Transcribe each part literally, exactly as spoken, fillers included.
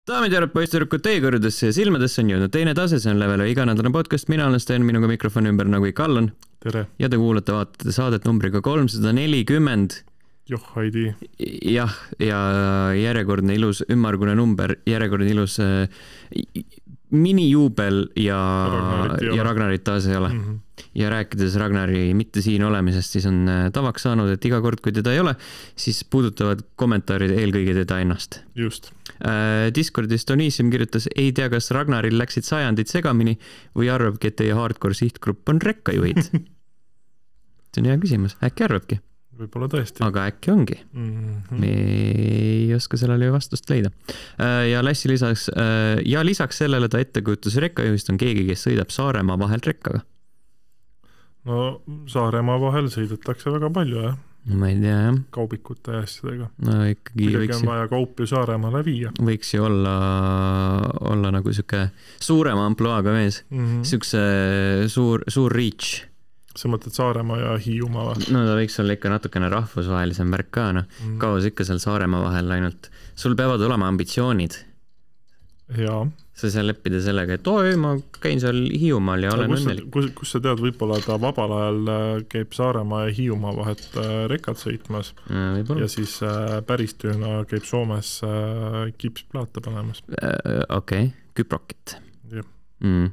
Daamid ja poisttüdrukud, teie kõrgedesse ja silmadesse on jõudnud teine tase, see on Level iganädalane podcast, mina olen Sten, minuga mikrofoni ümber nagu ikka Allan. Tere. Ja te kuulate vaatate saadet numbriga kolmsada nelikümmend. Joh, Heidi. Jah, ja järjekordne ilus ümmargune number, järjekordne ilus äh, minijuubel ja Ragnarit, ja Ragnarit taas ei ole. Mm -hmm. Ja rääkides Ragnari mitte siin olemisest, siis on tavaks saanud, et iga kord, kui teda ei ole, siis puudutavad kommentaarid eelkõige teda ennast. Just. Discordis Tonisium kirjutas, ei tea, kas Ragnaril läksid sajandid segamini või arvabki, et teie hardcore sihtgrupp on rekkajuhid. See on hea küsimus, äkki arvabki? Võib-olla tõesti. Aga äkki ongi. Mm -hmm. Me ei oska sellele ju vastust leida. Ja Lassi lisaks, ja lisaks sellele ta ettekujutus rekkajuhist on keegi, kes sõidab Saaremaa vahel rekkaga. No Saaremaa vahel sõidetakse väga palju, jah? Ma ei tea, jah. Kaubikute ja asjadega. No ikkagi Midagi võiks on vaja kaupi Saaremaale viia. Võiks ju olla, olla nagu siuke suurema ampluaaga mees. Mm -hmm. Siukse suur, suur reach. Sa mõtled Saaremaa ja Hiiumaa või? No ta võiks olla ikka natukene rahvusvahelisem värk ka, no. Mm -hmm. Kaua sa ikka seal Saaremaa vahel ainult. Sul peavad olema ambitsioonid. Jaa. Sa seal leppida sellega, et oi, ma käin seal Hiiumaal ja olen õnnelik. Kus, kus sa tead, võib-olla ta vabal ajal käib Saaremaa ja Hiiumaa vahet rekad sõitmas ja, ja siis päris tööna käib Soomes kipsplaate panemas. Okei, okay. Küprokit. Jah. Mm.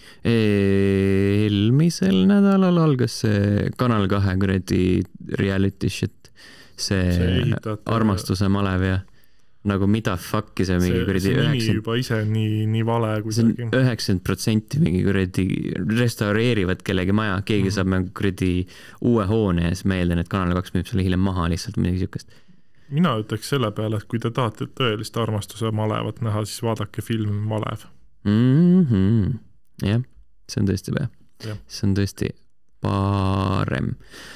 Eelmisel nädalal algas see Kanal kahe kuradi reality shit, see, see armastuse malev ja nagu mida fuck'i see mingi kuradi see nimi juba ise nii, nii vale kuidagi. See on üheksakümmend protsenti mingi kuradi restaureerivad kellegi maja, keegi mm -hmm. saab mingi kuradi uue hoone ja siis ma eeldan, et Kanal kaks müüb selle hiljem maha lihtsalt midagi siukest. Mina ütleks selle peale, et kui te tahate tõelist armastuse malevat näha, siis vaadake filmi Malev. Mhm. Jah, see on tõesti päe. See on tõesti parem.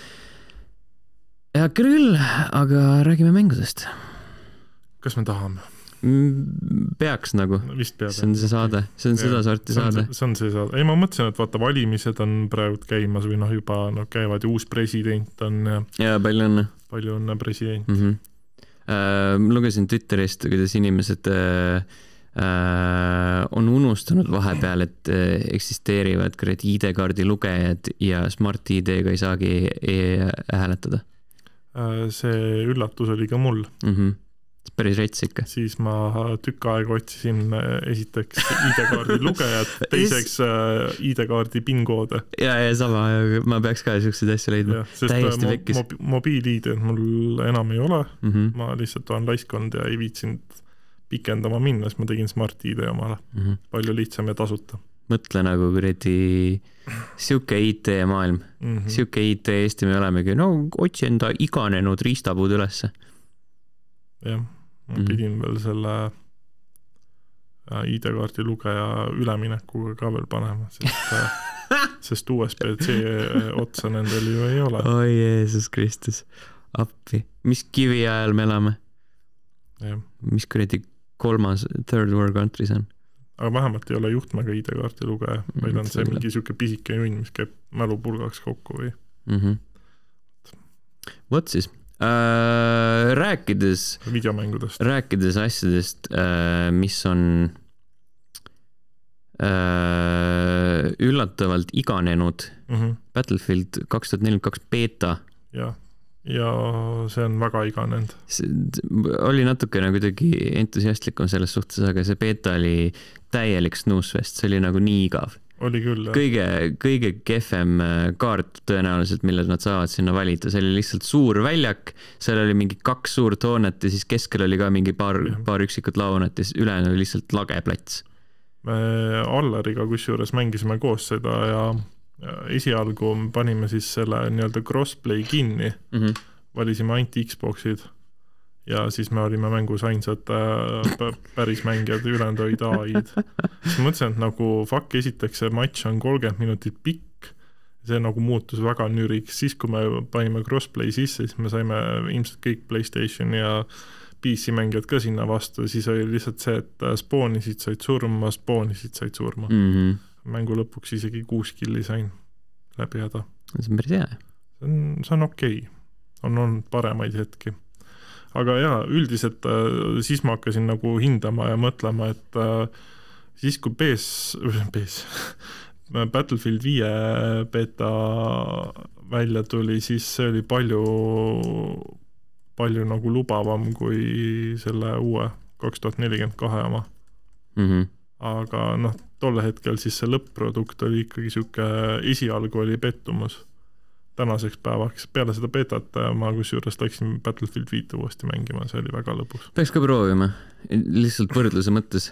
Ja küll, aga räägime mängudest. Kas me tahame? Peaks nagu. Vist peab. See on see saade. See on ja, seda sorti see on, saade. See on see saade. Ei, ma mõtlesin, et vaata, valimised on praegu käimas või noh, juba no, käivad ja uus president on. Ja, ja palju õnne. Palju õnne president. Mm -hmm. äh, lugesin Twitterist, kuidas inimesed äh, äh, on unustanud vahepeal, et äh, eksisteerivad I D-kaardi lugejad ja Smart I D-ga ei saagi e hääletada. Äh, see üllatus oli ka mul. Mhm. Mm päris rets ikka. Siis ma tükk aega otsisin esiteks I D-kaardi lugejat, teiseks I D-kaardi PIN-koode. Ja, ja sama, ma peaks ka siukseid asju leidma. Ja, täiesti vekkis. Mo mobiil-I D mul enam ei ole. Mm -hmm. Ma lihtsalt olen laiskond ja ei viitsinud pikendama minna, siis ma tegin Smart I D omale. Mm -hmm. Palju lihtsam ja tasuta. Mõtle nagu kuradi siuke I T-maailm. Mm -hmm. Siuke I T Eesti me olemegi. No otsi enda iganenud riistapuud ülesse. Jah. Ma pidin mm -hmm. veel selle I D-kaardi lugeja üleminekuga ka veel panema, sest, sest U S B C otsa nendel ju ei ole. Oi Jeesus Kristus, appi. Mis kivi ajal me elame? Ja. Mis kuradi kolmas third world countries on? Aga vähemalt ei ole juhtmega I D-kaardi lugeja, vaid on see mingi siuke pisike junn, mis käib mälupulgaks kokku või? Mm -hmm. Vot siis. Äh, rääkides videomängudest, rääkides asjadest, äh, mis on äh, üllatavalt iganenud mm -hmm. Battlefield kaks tuhat nelikümmend kaks beta. Ja, ja see on väga iganenud. See oli natukene kuidagi entusiastlikum selles suhtes, aga see beta oli täielik snoozefest, see oli nagu nii igav. Oli küll, jah. Kõige, kõige kehvem kaart tõenäoliselt, mille nad saavad sinna valida. See oli lihtsalt suur väljak, seal oli mingi kaks suurt hoonet ja siis keskel oli ka mingi paar, paar üksikut launet ja siis ülejäänud oli lihtsalt lage plats. Me Allariga kusjuures mängisime koos seda ja, ja esialgu panime siis selle nii-öelda crossplay kinni. Mm -hmm. Valisime ainult Xboxid ja siis me olime mängus ainsad äh, päris mängijad, ülejäänud olid A I-d. Siis mõtlesin, et nagu fuck, esiteks see matš on kolmkümmend minutit pikk, see nagu muutus väga nüriks. Siis kui me panime crossplay sisse, siis me saime ilmselt kõik PlayStation ja P C mängijad ka sinna vastu, siis oli lihtsalt see, et spoonisid said surma, spoonisid said surma. Mm -hmm. Mängu lõpuks isegi kuus killi sain läbi häda. See on päris hea. See on, see on okei. Okay. On olnud paremaid hetki. aga jaa, üldiselt siis ma hakkasin nagu hindama ja mõtlema, et siis kui B S, B S Battlefield viie beta välja tuli, siis see oli palju palju nagu lubavam kui selle uue kaks tuhat nelikümmend kahe oma. Mm-hmm. Aga noh, tolle hetkel siis see lõpp-produkt oli ikkagi siuke, esialgu oli pettumus tänaseks päevaks. Peale seda betat ma kusjuures läksin Battlefield viite uuesti mängima, see oli väga lõbus. Peaks ka proovima, lihtsalt võrdluse mõttes.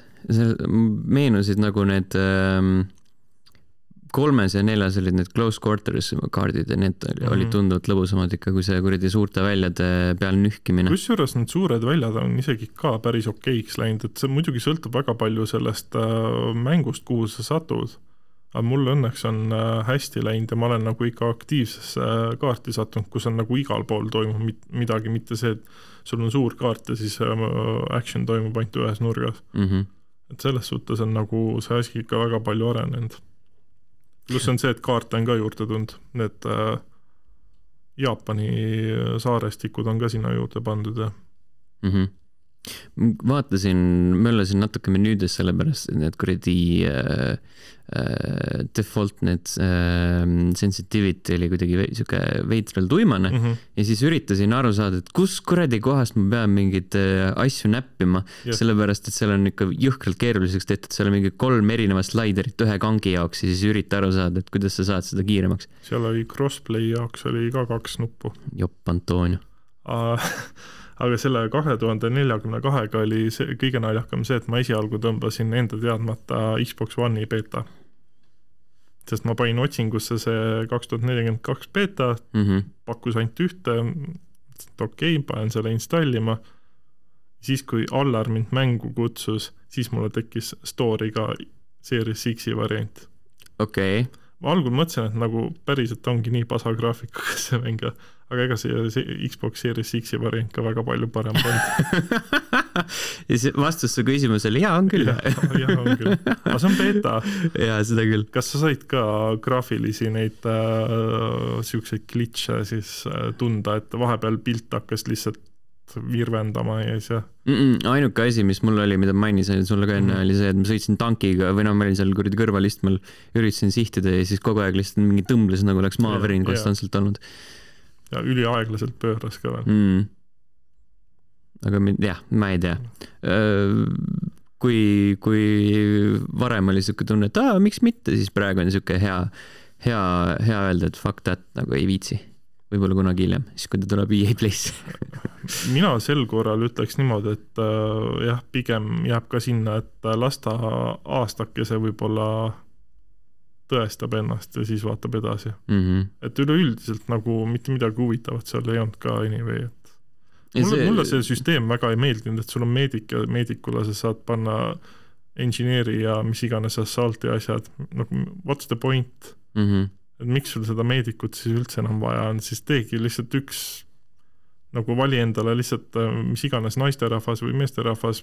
Meenusid nagu need ähm, kolmes ja neljas olid need close quarters kaardid ja need mm-hmm. olid tunduvalt lõbusamad ikka, kui see kuradi suurte väljade peal nühkimine. Kusjuures need suured väljad on isegi ka päris okeiks läinud, et see muidugi sõltub väga palju sellest mängust, kuhu sa satud. Aga mul õnneks on hästi läinud ja ma olen nagu ikka aktiivsesse kaarti sattunud, kus on nagu igal pool toimub midagi, mitte see, et sul on suur kaart ja siis action toimub ainult ühes nurgas. Mm-hmm. Et selles suhtes on nagu see asi ikka väga palju arenenud. Plus on see, et kaarte on ka juurde tund. Need äh, Jaapani saarestikud on ka sinna juurde pandud. Ja. Mm-hmm. Vaatasin, möllasin natuke menüüdes sellepärast, et need kuradi äh, äh, default need äh, sensitivity oli kuidagi ve siuke veitral tuimane mm-hmm. ja siis üritasin aru saada, et kus kuradi kohast ma pean mingid äh, asju näppima, yes. sellepärast, et seal on ikka jõhkralt keeruliseks tehtud, seal on mingi kolm erinevast sliderit ühe kangi jaoks ja siis ürita aru saada, et kuidas sa saad seda kiiremaks. Seal oli crossplay jaoks oli ka kaks nuppu. Jopp Antonio. Uh, aga selle kahe tuhande neljakümne kahega oli see, kõige naljakam see, et ma esialgu tõmbasin enda teadmata Xbox One'i beta. Sest ma pain otsingusse see kaks tuhat nelikümmend kaks beta, mm-hmm. pakkus ainult ühte, okei, okay, panen selle installima. Siis kui Allar mind mängu kutsus, siis mulle tekkis story'ga Series X-i variant. Okei. Okay. Ma algul mõtlesin, et nagu päriselt ongi nii pasa graafikuga see mäng, aga ega see, see Xbox Series X-i variant ka väga palju parem polnud. Ja see vastus su küsimus oli, jaa, on küll. Jah, on küll. Aga see on beta. Jaa, seda küll. Kas sa said ka graafilisi neid äh, siukseid glitche siis äh, tunda, et vahepeal pilt hakkas lihtsalt virvendama ja siis mm -mm, ainuke asi, mis mul oli, mida mainisin sulle ka enne, mm. oli see, et ma sõitsin tankiga või no ma olin seal kuradi kõrvalistmal, üritasin sihtida ja siis kogu aeg lihtsalt mingi tõmbles, nagu oleks maavärin konstantselt olnud. Ja üliaeglaselt pööras ka veel. Mm. Aga jah, ma ei tea. Kui, kui varem oli siuke tunne, et aa, miks mitte, siis praegu on siuke hea, hea, hea öelda, et fuck that, nagu ei viitsi. Võib-olla kunagi hiljem, siis kui ta tuleb E A Play'sse. Mina sel korral ütleks niimoodi, et äh, jah, pigem jääb ka sinna, et lasta aastakese võib-olla tõestab ennast ja siis vaatab edasi. Mm-hmm. Et üleüldiselt nagu mitte midagi huvitavat seal ei olnud ka anyway. Et mulle, see... mulle see süsteem väga ei meeldinud, et sul on meedik ja meedikule sa saad panna engineeri ja mis iganes assault ja asjad. Nagu, what's the point? Mm-hmm. Et miks sul seda meedikut siis üldse enam vaja on, siis teegi lihtsalt üks nagu vali endale lihtsalt mis iganes naisterahvas või meesterahvas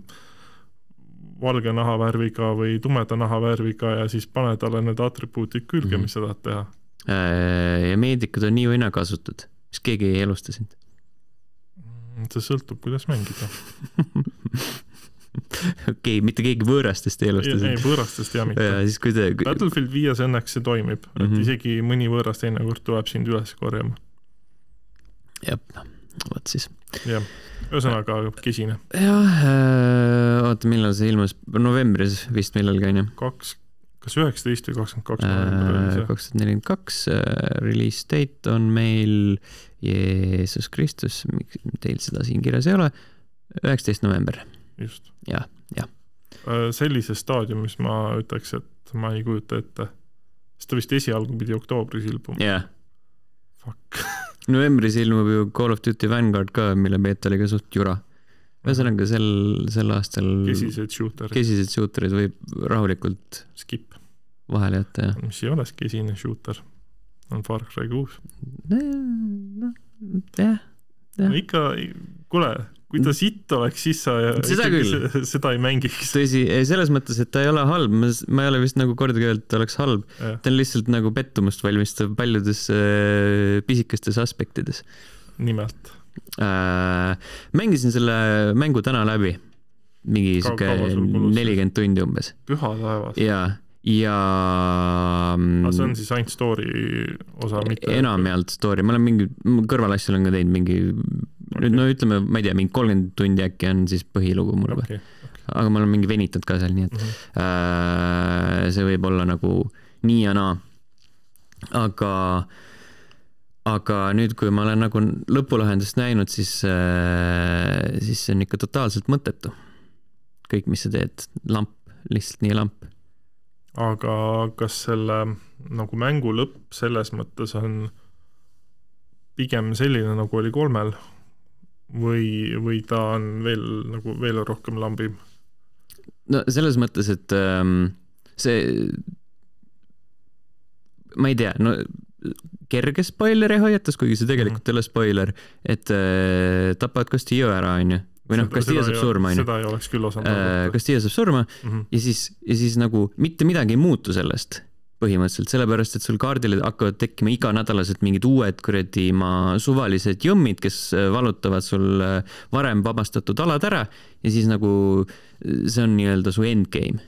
valge nahavärviga või tumeda nahavärviga ja siis pane talle need atribuutid külge, mm-hmm. mis sa tahad teha. Ja meedikud on nii või naa kasutud, mis keegi ei elusta sind. See sõltub, kuidas mängida. Okei, okay, mitte keegi võõrastest ei elusta sind. Ei, võõrastest ja mitte. Ja, siis kui te... Battlefield viies õnneks see toimib, mm-hmm. et isegi mõni võõrast teine kord tuleb sind üles korjama. Jep, võt siis. Jah, ühesõnaga kesine. Jah, äh, oota, millal see ilmus? Novembris vist millal käin, jah? Kaks, kas üheksateist või kakskümmend kaks november oli see? kakskümmend nelikümmend kaks, release date on meil Jeesus Kristus, teil seda siin kirjas ei ole, üheksateist november. Just. Jah, jah. Sellises staadiumis ma ütleks, et ma ei kujuta ette. Sest ta vist esialgu pidi oktoobris ilbuma. Jah. Fuck. Novembris ilmub ju Call of Duty Vanguard ka, mille beta oli ka suht jura. Ühesõnaga sel, sel aastal kesised shooterid. Kesised shooterid võib rahulikult skip vahele jätta. Ja. Mis ei ole kesine shooter? On Far Cry kuus. No, jah. No, ikka, kuule, kui ta sitt oleks, siis sa seda, seda ei mängiks. Tõsi, selles mõttes, et ta ei ole halb, ma, ma ei ole vist nagu kordagi öelnud, et ta oleks halb. Ja. Ta on lihtsalt nagu pettumust valmistav paljudes äh, pisikestes aspektides. Nimelt. äh, mängisin selle mängu täna läbi, mingi siuke nelikümmend tundi umbes. Püha taevas. ja, ja aga see on siis ainult story osa, mitte enamjaolt story, ma olen mingi kõrvalasju olen ka teinud mingi okay. no ütleme, ma ei tea, mingi kolmkümmend tundi äkki on siis põhilugu mul okay, okay. aga ma olen mingi venitanud ka seal, nii et mm-hmm. äh, see võib olla nagu nii ja naa, aga aga nüüd, kui ma olen nagu lõpulahendust näinud, siis äh, siis see on ikka totaalselt mõttetu. Kõik, mis sa teed, lamp, lihtsalt nii lamp. Aga kas selle nagu mängu lõpp selles mõttes on pigem selline, nagu oli kolmel või, või ta on veel, nagu veel rohkem lambim? No selles mõttes, et ähm, see ma ei tea, no kerge spoileri hoiatas, kuigi see tegelikult mm-hmm. ei ole spoiler, et äh, tapavad Castillo ära, on ju. Või noh, Castillo saab surma, on ju. Seda ei oleks küll osanud. Äh, Castillo saab surma mm-hmm. ja, siis, ja siis nagu mitte midagi ei muutu sellest põhimõtteliselt, sellepärast, et sul kaardile hakkavad tekkima iganädalaselt mingid uued kuradi ma suvalised jõmmid, kes valutavad sul varem vabastatud alad ära ja siis nagu see on nii-öelda su endgame.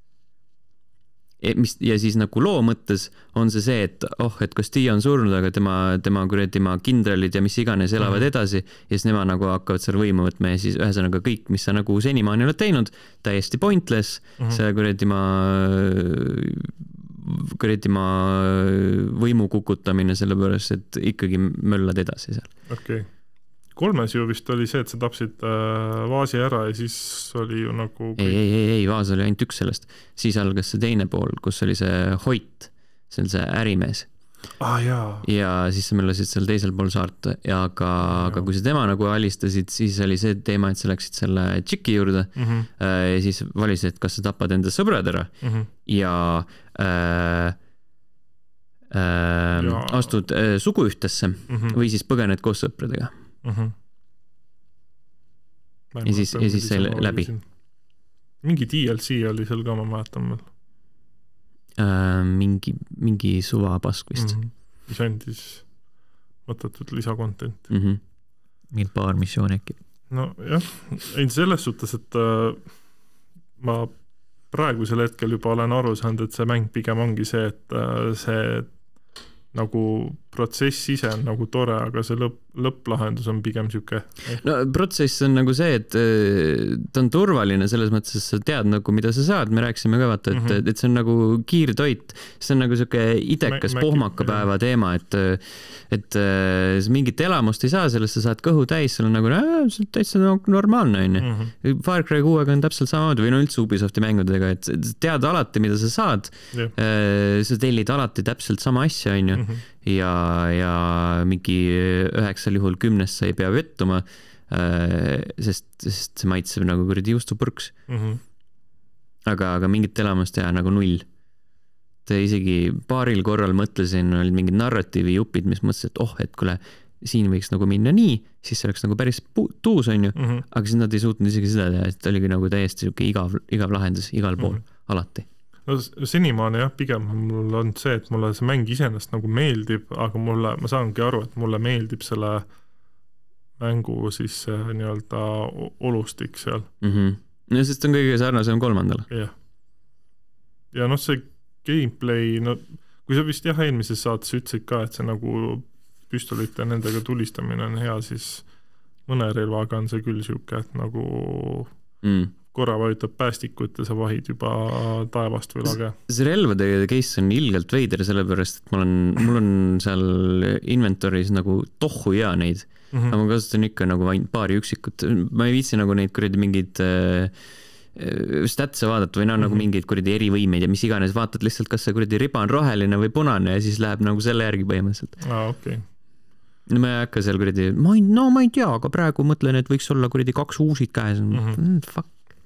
Mis, ja siis nagu loo mõttes on see see, et oh, et Castillo on surnud, aga tema, tema, tema kindralid ja mis iganes elavad edasi ja siis nema nagu hakkavad seal võimu võtma ja siis ühesõnaga kõik, mis sa nagu senimaani oled teinud, täiesti pointless, mm-hmm. see kuradi ma kuradi ma võimu kukutamine sellepärast, et ikkagi möllad edasi seal. Okei. Okay. Kolmes ju vist oli see, et sa tapsid äh, vaasi ära ja siis oli ju nagu... Ei, ei, ei, ei, vaas oli ainult üks sellest. Siis algas see teine pool, kus oli see Hoit, see on see ärimees. Ah, jaa. Ja siis sa möllasid seal teisel pool saart, ja aga, aga kui sa tema nagu alistasid, siis oli see teema, et sa läksid selle tšiki juurde mm-hmm. äh, ja siis valisid, et kas sa tapad enda sõbrad ära mm-hmm. ja... Äh, äh, ja astud äh, suguühtesse mm-hmm. või siis põgened koos sõpradega. Uh-huh. ja siis, ja siis see läbi. Mingi D L C oli seal ka, ma mäletan veel. Äh, mingi, mingi suva pask vist. Mm-hmm. Mis andis mõttetult lisakontent. Mm-hmm. Mingi paar missiooni äkki. No jah, ei selles suhtes, et äh, ma praegusel hetkel juba olen aru saanud, et see mäng pigem ongi see, et äh, see nagu protsess ise on nagu tore, aga see lõpp, lõpplahendus on pigem siuke. No protsess on nagu see, et ta on turvaline selles mõttes, et sa tead nagu, mida sa saad. Me rääkisime ka vaata, et, mm-hmm. et see on nagu kiirtoit. See on nagu siuke idekas Mä, pohmakapäeva jah. Teema, et, et mingit elamust ei saa, sellest sa saad kõhu täis, sul on nagu see on täitsa normaalne. Mm-hmm. Far Cry kuuega on täpselt samamoodi või no üldse Ubisofti mängudega, et tead alati, mida sa saad. Yeah. Sa tellid alati täpselt sama asja, on ju. Mm-hmm. ja, ja mingi üheksal juhul kümnest sa ei pea vettuma, sest, sest see maitseb nagu kuradi juustupurks. Mm-hmm. aga, aga mingit elamust teha nagu null. Ta isegi paaril korral mõtlesin, olid mingid narratiivi jupid, mis mõtlesid, et oh, et kuule, siin võiks nagu minna nii, siis see oleks nagu päris tuus, on ju, mm-hmm. aga siis nad ei suutnud isegi seda teha, et oligi nagu täiesti siuke igav, igav lahendus igal pool, mm-hmm. alati. No senimaani jah, pigem mul on see, et mulle see mäng iseenest nagu meeldib, aga mulle, ma saangi aru, et mulle meeldib selle mängu siis nii-öelda olustik seal. Mm-hmm. No sest on kõige sarnasem kolmandale. Jah. Ja noh, see gameplay, no kui sa vist jah, eelmises saates ütlesid ka, et see nagu püstolite nendega tulistamine on hea, siis mõne relvaga on see küll siuke, et nagu... Mm. korra vajutab päästikut ja sa vahid juba taevast või lage. See relvade case on ilgelt veider, sellepärast, et mul on, mul on seal inventoris nagu tohu ja neid, mm-hmm. aga ma kasutan ikka nagu vaid paari üksikut. Ma ei viitsi nagu neid kuradi mingid äh, statse vaadata või no, mm-hmm. nagu mingeid kuradi erivõimeid ja mis iganes, vaatad lihtsalt, kas see kuradi riba on roheline või punane ja siis läheb nagu selle järgi põhimõtteliselt. Aa, okei. Okay. No ma ei hakka seal kuradi, ma ei, no ma ei tea, aga praegu mõtlen, et võiks olla kuradi kaks uusid käes. Mm-hmm. Fuck.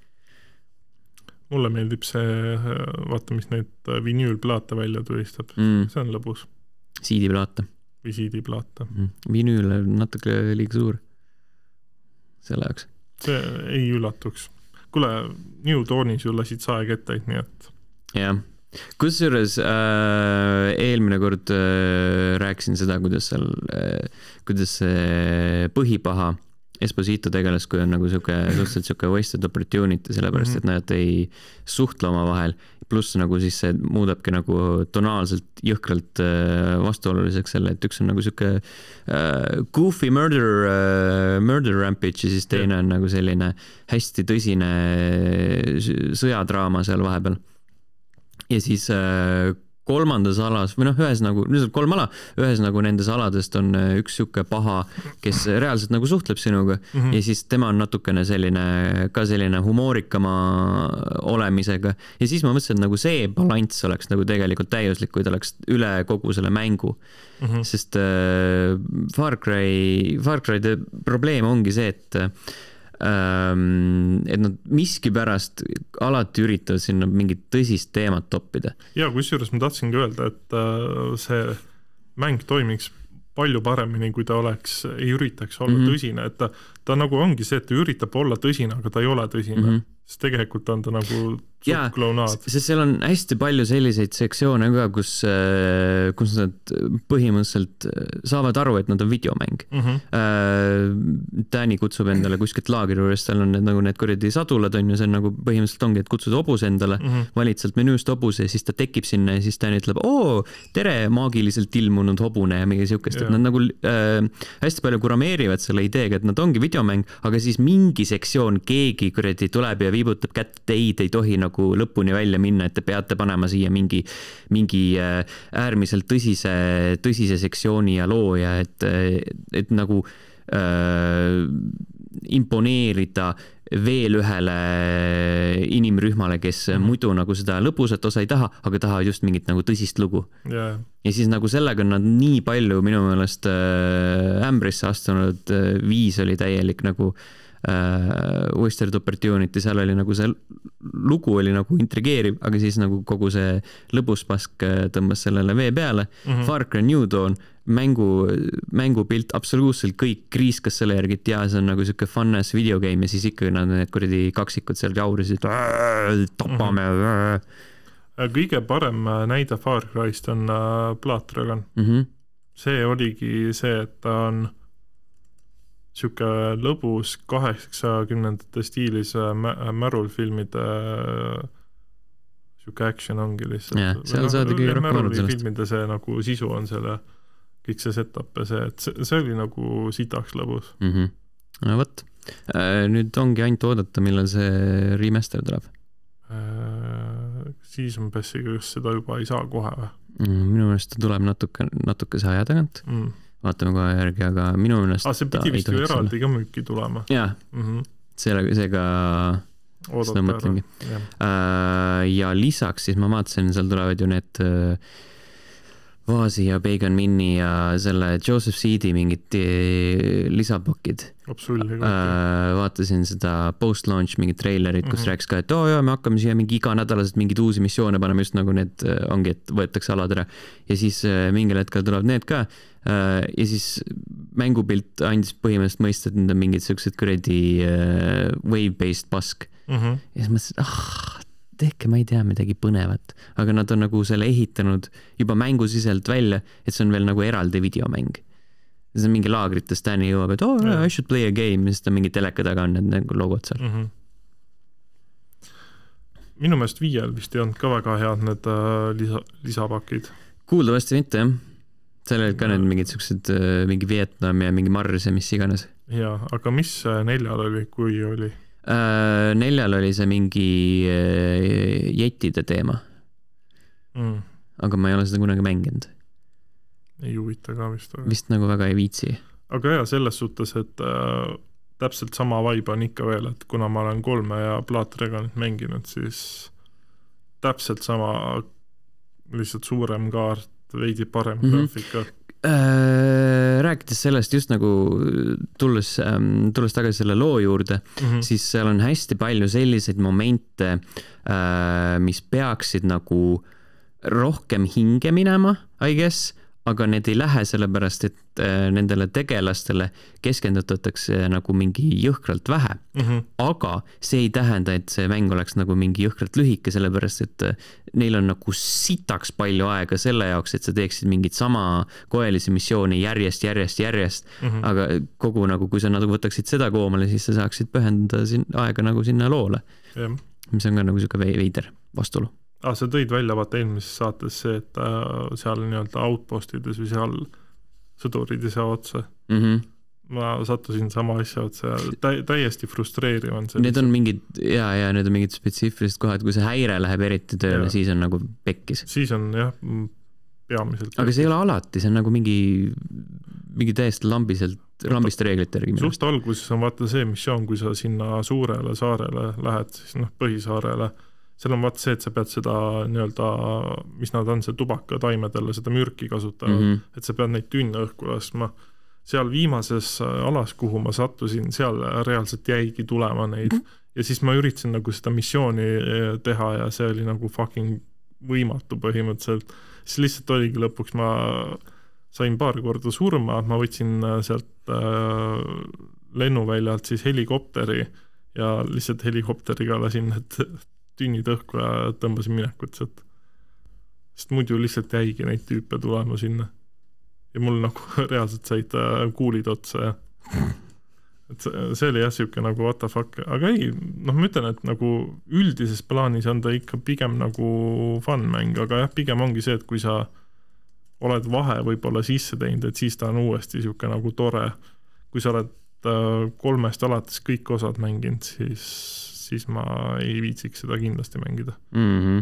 Mulle meeldib see, vaata, mis neid vinüülplaate välja tulistab. Mm. See on lõbus. Siidiplaate. Või siidiplaate. Mm. Vinüül on natuke liiga suur. Selle jaoks. See ei üllatuks. Kuule, New Dawnis ju lasid saeg ette, nii et... Jah. kusjuures äh, eelmine kord äh, rääkisin seda, kuidas seal äh, kuidas see põhipaha Esposito tegeles, kui on nagu siuke suhteliselt siuke wasted opportunity, sellepärast, et nad ei suhtle oma vahel. Pluss nagu siis see muudabki nagu tonaalselt jõhkralt vastuoluliseks selle, et üks on nagu siuke uh, goofy murder, uh, murder rampage ja siis teine on nagu selline hästi tõsine sõjadraama seal vahepeal. Ja siis uh, kolmandas alas, või noh, ühes nagu, nüüd on kolm ala, ühes nagu nendes aladest on üks siuke paha, kes reaalselt nagu suhtleb sinuga mm -hmm. ja siis tema on natukene selline, ka selline humoorikama olemisega ja siis ma mõtlesin, et nagu see balanss oleks nagu tegelikult täiuslik, kui ta oleks üle kogu selle mängu. Mm -hmm. Sest äh, Far Cry, Far Cry'de probleem ongi see, et et nad miski pärast alati üritavad sinna mingit tõsist teemat toppida. Ja kusjuures ma tahtsingi öelda, et see mäng toimiks palju paremini, kui ta oleks, ei üritaks olla mm-hmm. tõsine, et ta, ta nagu ongi see, et ta üritab olla tõsine, aga ta ei ole tõsine. Mm-hmm. Sest tegelikult on ta nagu jaa, sest seal on hästi palju selliseid sektsioone ka, kus, kus nad põhimõtteliselt saavad aru, et nad on videomäng. Mm-hmm. Danny kutsub endale kuskilt laagri juures, tal on need, nagu need kuradi sadulad on ja see on nagu põhimõtteliselt ongi, et kutsud hobuse endale, mm-hmm. valid sealt menüüst hobuse ja siis ta tekib sinna ja siis Danny ütleb, oo, tere, maagiliselt ilmunud hobune ja mingi siukest, yeah. et nad nagu äh, hästi palju kurameerivad selle ideega, et nad ongi videomäng, aga siis mingi sektsioon keegi kuradi tuleb ja viibutab kätt, teid ei tohi nagu lõpuni välja minna, et te peate panema siia mingi, mingi äärmiselt tõsise, tõsise sektsiooni ja loo ja et, et nagu äh, imponeerida veel ühele inimrühmale, kes mm-hmm. muidu nagu seda lõbusat osa ei taha, aga tahavad just mingit nagu tõsist lugu. Yeah. Ja siis nagu sellega on nad nii palju minu meelest äh, ämbrisse astunud, äh, viis oli täielik nagu Uh, wasted opportunity, seal oli nagu see lugu oli nagu intrigeeriv, aga siis nagu kogu see lõbuspask tõmbas sellele vee peale. Mm-hmm. Far Cry New Dawn, mängu, mängupilt, absoluutselt kõik kriiskas selle järgi, et jaa, see on nagu siuke fun-ass videogame ja siis ikkagi nad need kuradi kaksikud seal jaurisid, tapame. Mm-hmm. Kõige parem näide Far Cry'st on Blood Dragon. Mm-hmm. See oligi see, et ta on siuke lõbus kaheksakümnendate stiilis Marvel-filmide siuke action ongi lihtsalt. Yeah, seal saadi kõige rohkem arvud sellest. Filmide see nagu sisu on selle, kõik see setup ja see, et see, see oli nagu sitaks lõbus. Mm-hmm. No võt, nüüd ongi ainult oodata, millal see remaster tuleb. Season Passiga just seda juba ei saa kohe või? Minu meelest ta tuleb natuke, natuke see aja tagant. Mm. Vaatame kohe järgi, aga minu meelest ah, see pidi vist ju eraldi ka müüki tulema. Jaa, mm-hmm. seega, seega seda mõtlengi. Ja. Uh, ja lisaks siis ma vaatasin, seal tulevad ju need uh, Vaasi ja Bacon Minni ja selle Joseph Seedi mingid lisapakid. Absolutely. Uh, vaatasin seda post-launch mingit trailerit, kus mm-hmm. rääkis ka, et oo oh, jah, me hakkame siia mingi iganädalaselt mingid uusi missioone panema, just nagu need ongi, et võetakse alad ära. Ja siis uh, mingil hetkel tuleb need ka. Uh, ja siis mängupilt andis põhimõtteliselt mõista, et need on mingid sellised kuradi uh, wave-based pask. Mm-hmm. Ja siis mõtlesin, ah, tehke, ma ei tea midagi põnevat, aga nad on nagu selle ehitanud juba mängusiselt välja, et see on veel nagu eraldi videomäng. See on mingi laagrites Danny jõuab, et oh, yeah. I should play a game, ja siis ta mingi teleka taga on need nagu logod seal. Mm-hmm. Minu meelest viiel vist ei olnud ka väga head need uh, lisa, lisapakid. Kuuldavasti mitte, jah. Seal olid ka need mingid sellised, mingi Vietnam ja mingi Mars ja mis iganes. Jaa, aga mis neljal oli, kui oli? Uh, neljal oli see mingi uh, jetide teema. Mm. Aga ma ei ole seda kunagi mänginud. Ei huvita ka vist. Aga. Vist nagu väga ei viitsi. Aga jah, selles suhtes, et äh, täpselt sama vibe on ikka veel, et kuna ma olen kolme ja Blood Dragonit mänginud, siis täpselt sama lihtsalt suurem kaart, veidi parem mm-hmm. graafika. Äh, rääkides sellest just nagu tulles, ähm, tulles tagasi selle loo juurde, mm-hmm. siis seal on hästi palju selliseid momente, äh, mis peaksid nagu rohkem hinge minema, I guess, aga need ei lähe sellepärast, et nendele tegelastele keskendutatakse nagu mingi jõhkralt vähe. Mm-hmm. Aga see ei tähenda, et see mäng oleks nagu mingi jõhkralt lühike, sellepärast, et neil on nagu sitaks palju aega selle jaoks, et sa teeksid mingit sama koelisi missiooni järjest, järjest, järjest. Mm-hmm. Aga kogu nagu, kui sa nagu võtaksid seda koomale, siis sa saaksid pühendada sin- aega nagu sinna loole. Yeah. Mis on ka nagu siuke veider vastulu. Ah, sa tõid välja vaata eelmises saates see, et äh, seal nii-öelda outpostides või seal sõdurid ei saa otsa. Mm-hmm. Ma sattusin sama asja otsa ja tä täiesti frustreeriv on see. Need on mingid, ja, ja need on mingid spetsiifilised kohad, kui see häire läheb eriti tööle, ja. Siis on nagu pekkis. Siis on jah, peamiselt. Aga see ei ole alati, see on nagu mingi, mingi täiesti lambiselt, lambist reeglite järgi. Suht alguses on vaata see missioon, kui sa sinna suurele saarele lähed, siis noh, põhisaarele, seal on vaata see, et sa pead seda nii-öelda, mis nad on, see tubaka taimedele, seda mürki kasutavad, mm-hmm. et sa pead neid tünne õhku laskma. Seal viimases alas, kuhu ma sattusin, seal reaalselt jäigi tulema neid mm-hmm. ja siis ma üritasin nagu seda missiooni teha ja see oli nagu fucking võimatu põhimõtteliselt. Siis lihtsalt oligi lõpuks, ma sain paar korda surma, ma võtsin sealt äh, lennuväljalt siis helikopteri ja lihtsalt helikopteriga lasin need tünnid õhku ja tõmbasin minekut sealt. Sest muidu lihtsalt jäigi neid tüüpe tulema sinna. Ja mul nagu reaalselt said kuulid otsa ja et see, see oli jah siuke nagu what the fuck. Aga ei, noh ma ütlen, et nagu üldises plaanis on ta ikka pigem nagu fun mäng, aga jah, pigem ongi see, et kui sa oled vahe võib-olla sisse teinud, et siis ta on uuesti siuke nagu tore. Kui sa oled kolmest alates kõik osad mänginud, siis siis ma ei viitsiks seda kindlasti mängida. Mm-hmm.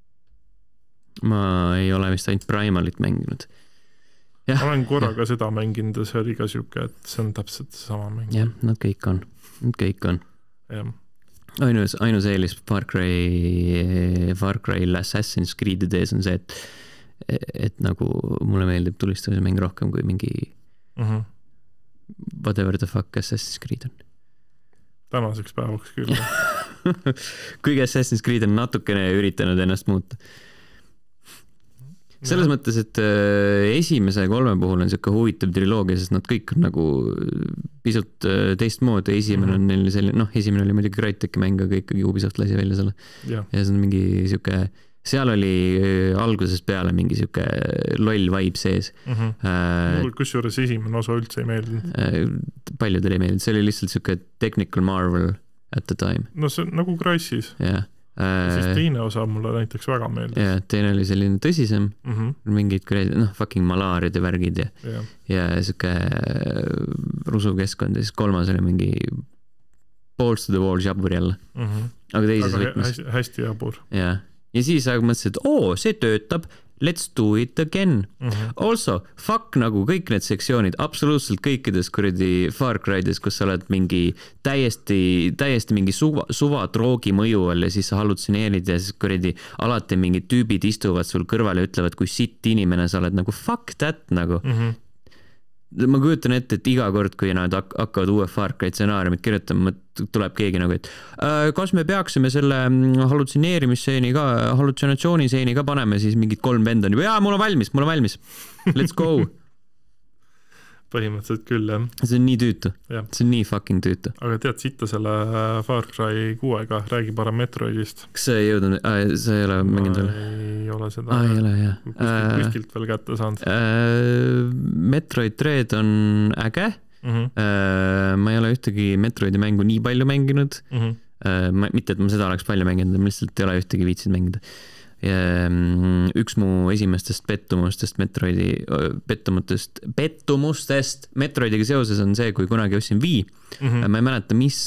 Ma ei ole vist ainult Primalit mänginud. Ja, ma olen korraga ja. Seda mänginud ja see oli ka siuke, et see on täpselt sama mäng. Jah, nad kõik on. Nad kõik on. Ja. Ainus, ainus eelis Far Cry, Far Cry Assassin's Creed idees on see, et, et nagu mulle meeldib tulistamise mäng rohkem kui mingi mm-hmm. whatever the fuck Assassin's Creed on. Tänaseks päevaks küll. Kuigi Assassin's Creed on natukene üritanud ennast muuta. Selles ja. Mõttes, et esimese kolme puhul on siuke huvitav triloogia, sest nad kõik on nagu pisut teistmoodi. Esimene on neil selline, noh, esimene oli muidugi Crytek'i mäng, aga ikkagi Ubisoft lasi välja selle. Ja, ja see on mingi siuke, seal oli algusest peale mingi siuke loll vibe sees. Mm-hmm. Äh, Mul kusjuures esimene osa üldse ei meeldinud. Äh, paljudel ei meeldinud, see oli lihtsalt siuke technical marvel at the time. No see nagu Crysis. Jah. Äh, siis teine osa mulle näiteks väga meeldis. Ja, teine oli selline tõsisem, mm-hmm. mingid noh, fucking malaariad ja värgid ja, ja. ja siuke rusukeskkond ja siis kolmas oli mingi balls to the wall jabur jälle. Mm-hmm. Aga teises aga võtmes. Hästi, hästi jabur. Ja. Ja siis aga mõtlesin, et oo, see töötab, let's do it again. Mm-hmm. Also, fuck nagu kõik need sektsioonid, absoluutselt kõikides kuradi Far Cry'des, kus sa oled mingi täiesti, täiesti mingi suva, suva droogi mõju all ja siis sa hallutsineerid ja siis kuradi alati mingid tüübid istuvad sul kõrval ja ütlevad, kui sitt inimene sa oled nagu fuck that nagu. Mm-hmm. Ma kujutan ette, et iga kord, kui nad hakkavad uue Far Cry stsenaariumit kirjutama, tuleb keegi nagu, et äh, kas me peaksime selle hallutsioneerimisseeni ka, hallutsionatsiooniseeni ka paneme, siis mingid kolm venda on juba, jaa, mul on valmis, mul on valmis, let's go. Põhimõtteliselt küll, jah. See on nii tüütu. Ja. See on nii fucking tüütu. Aga tead, sitta selle Far Cry kuuega, räägi parem Metroidist. Kas see ei jõudnud, see ei ole mänginud veel? Ei ole seda. Ah, ei ole, jah. Kuskilt, kuskilt veel kätte saanud. Äh, Metroid Dread on äge. Mm-hmm. Äh, ma ei ole ühtegi Metroidi mängu nii palju mänginud. Mm-hmm. Äh, ma, mitte, et ma seda oleks palju mänginud, ma lihtsalt ei ole ühtegi viitsid mängida. Ja, üks mu esimestest pettumustest Metroidi, pettumustest, pettumustest Metroidiga seoses on see, kui kunagi ostsin Wii. Mm-hmm. Ma ei mäleta, mis,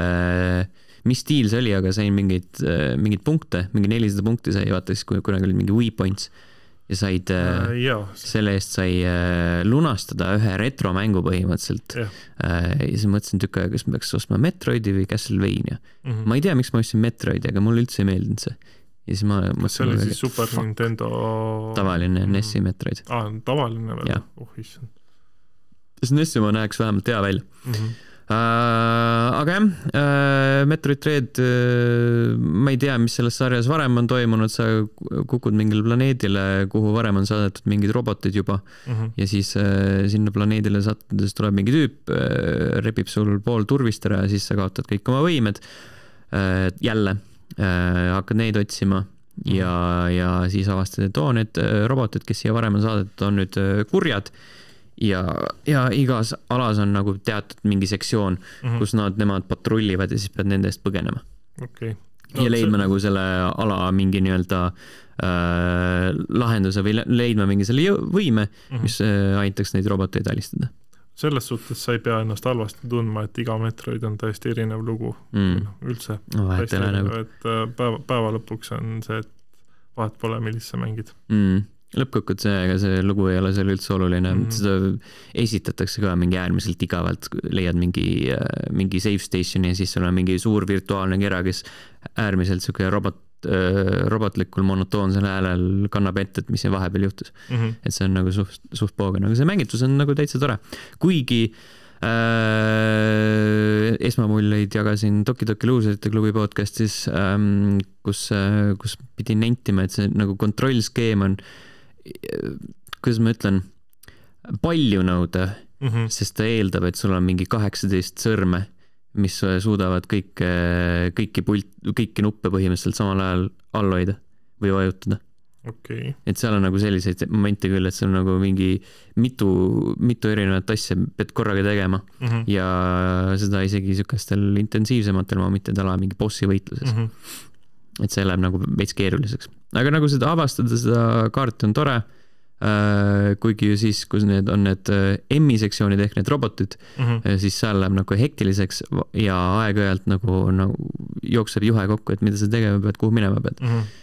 mis stiil see oli, aga sain mingeid, mingeid punkte, mingi nelisada punkti sai, vaata siis, kui kunagi oli mingi Wii Points ja said, uh, yeah. selle eest sai uh, lunastada ühe retromängu põhimõtteliselt. Yeah. Uh, ja siis mõtlesin tükk aega, kas ma peaks ostma Metroidi või Castlevania. Mm-hmm. Ma ei tea, miks ma ostsin Metroidi, aga mulle üldse ei meeldinud see. Ja siis ma see oli siis Super fuck. Nintendo tavaline N E S-i Metroid. Ah, tavaline veel? Oh, issand. Sest N E S-i ma näeks vähemalt hea välja. Mm-hmm. Uh, aga jah, uh, Metroid Dread, ma ei tea, mis selles sarjas varem on toimunud, sa kukud mingile planeedile, kuhu varem on saadetud mingid robotid juba uh -huh. ja siis sinna planeedile sattudes tuleb mingi tüüp, repib sul pool turvist ära ja siis sa kaotad kõik oma võimed. Jälle hakkad neid otsima ja, ja siis avastad, et oo, need robotid, kes siia varem on saadetud, on nüüd kurjad. Ja, ja igas alas on nagu teatud mingi sektsioon, mm -hmm. kus nad, nemad patrullivad ja siis pead nende eest põgenema. Okay. No, ja leidma see... see... nagu selle ala mingi nii-öelda äh, lahenduse või leidma mingi selle võime, mm -hmm. mis äh, aitaks neid roboteid alistada. Selles suhtes sa ei pea ennast halvasti tundma, et iga Metroid on täiesti erinev lugu mm. üldse. No, vahet erinev, nagu. et päeva, päeva lõpuks on see, et vahet pole, millist sa mängid. Mm. Lõppkokkud see, ega see lugu ei ole seal üldse oluline, mm -hmm. seda esitatakse ka mingi äärmiselt igavalt, leiad mingi, mingi save stationi ja siis sul on mingi suur virtuaalne kera, kes äärmiselt siuke robot, robotlikul monotoonsel häälel kannab ette, et mis see vahepeal juhtus. Mm -hmm. Et see on nagu suht, suht poogen, aga see mängitus on nagu täitsa tore. Kuigi äh, esmamulleid jagasin Toki Toki Luuserite klubi podcastis, ähm, kus, kus pidin nentima, et see nagu kontrollskeem on kuidas ma ütlen, palju nõuda, mm -hmm. sest ta eeldab, et sul on mingi kaheksateist sõrme, mis suudavad kõik, kõiki pult, kõiki nuppe põhimõtteliselt samal ajal all hoida või vajutada. Okay. Et seal on nagu selliseid momente küll, et see on nagu mingi mitu, mitu erinevat asja pead korraga tegema mm -hmm. ja seda isegi sükestel intensiivsematel momentidel ala mingi bossi võitluses. Mm -hmm. Et see läheb nagu veits keeruliseks. Aga nagu seda avastada, seda kaarti on tore, kuigi ju siis, kus need on need M-i sektsioonid ehk need robotid, mm -hmm. siis seal läheb nagu hektiliseks ja aeg-ajalt nagu, nagu jookseb juhe kokku, et mida sa tegema pead, kuhu minema pead. Mm -hmm.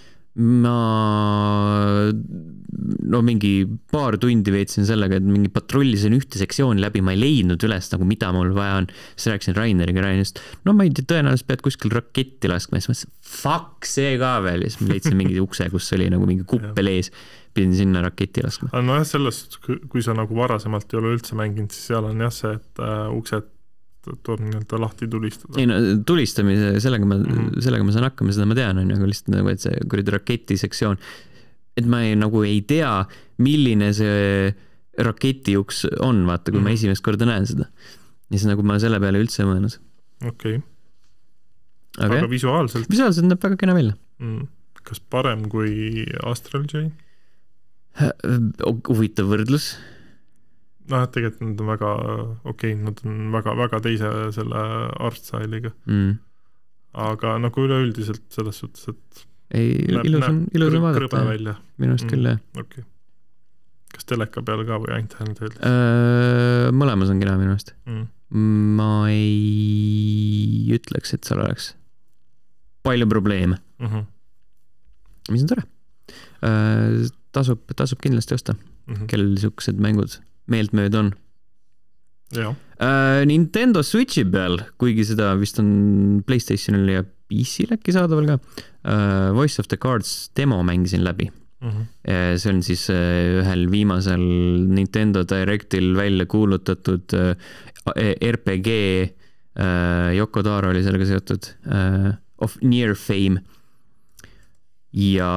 Ma no mingi paar tundi veetsin sellega, et mingi patrullisin ühte sektsiooni läbi, ma ei leidnud üles nagu mida mul vaja on. Siis rääkisin Raineriga Rainist, no ma ei tea, tõenäoliselt pead kuskil raketti laskma ja siis mõtlesin, fuck see ka veel ja siis ma leidsin mingi ukse, kus oli nagu mingi kuppel ees, pidin sinna raketti laskma. No jah, sellest, kui sa nagu varasemalt ei ole üldse mänginud, siis seal on jah see, et äh, uksed tuleb nii-öelda lahti tulistada. Ei no tulistamise, sellega ma, mm. sellega ma saan hakkama, seda ma tean, on ju, aga lihtsalt nagu, et see kuradi raketi sektsioon, et ma ei, nagu ei tea, milline see raketiuks on, vaata, kui mm. ma esimest korda näen seda. Ja siis nagu ma selle peale üldse mõelnud. Okei. Okay. Okay. Aga visuaalselt? Visuaalselt näeb väga kena välja. Mm. Kas parem kui Astral Chain? Huvitav võrdlus. No, tegelikult nad on väga okei, okay, nad on väga, väga teise selle artstyle'iga. Mm. Aga nagu üleüldiselt selles suhtes, et ei, ilus on, ilus on vaadata. Krõbe välja. Minu arust mm. küll, jah. Okay. Kas teleka peal ka või ainult handheld? Öö, mõlemas on kena minu arust. Mm. Ma ei ütleks, et seal oleks palju probleeme. Mm -hmm. Mis on tore. Öö, tasub, tasub kindlasti osta, mm -hmm. kellel niisugused mängud meeltmööd on. Jah. Uh, Nintendo Switchi peal, kuigi seda vist on PlayStationil ja P C-l äkki saadaval ka, uh, Voice of the Cards demo mängisin läbi. Uh-huh. Uh, see on siis uh, ühel viimasel Nintendo Directil välja kuulutatud uh, R P G, uh, Yoko Taro oli sellega seotud, uh, of Near Fame. Ja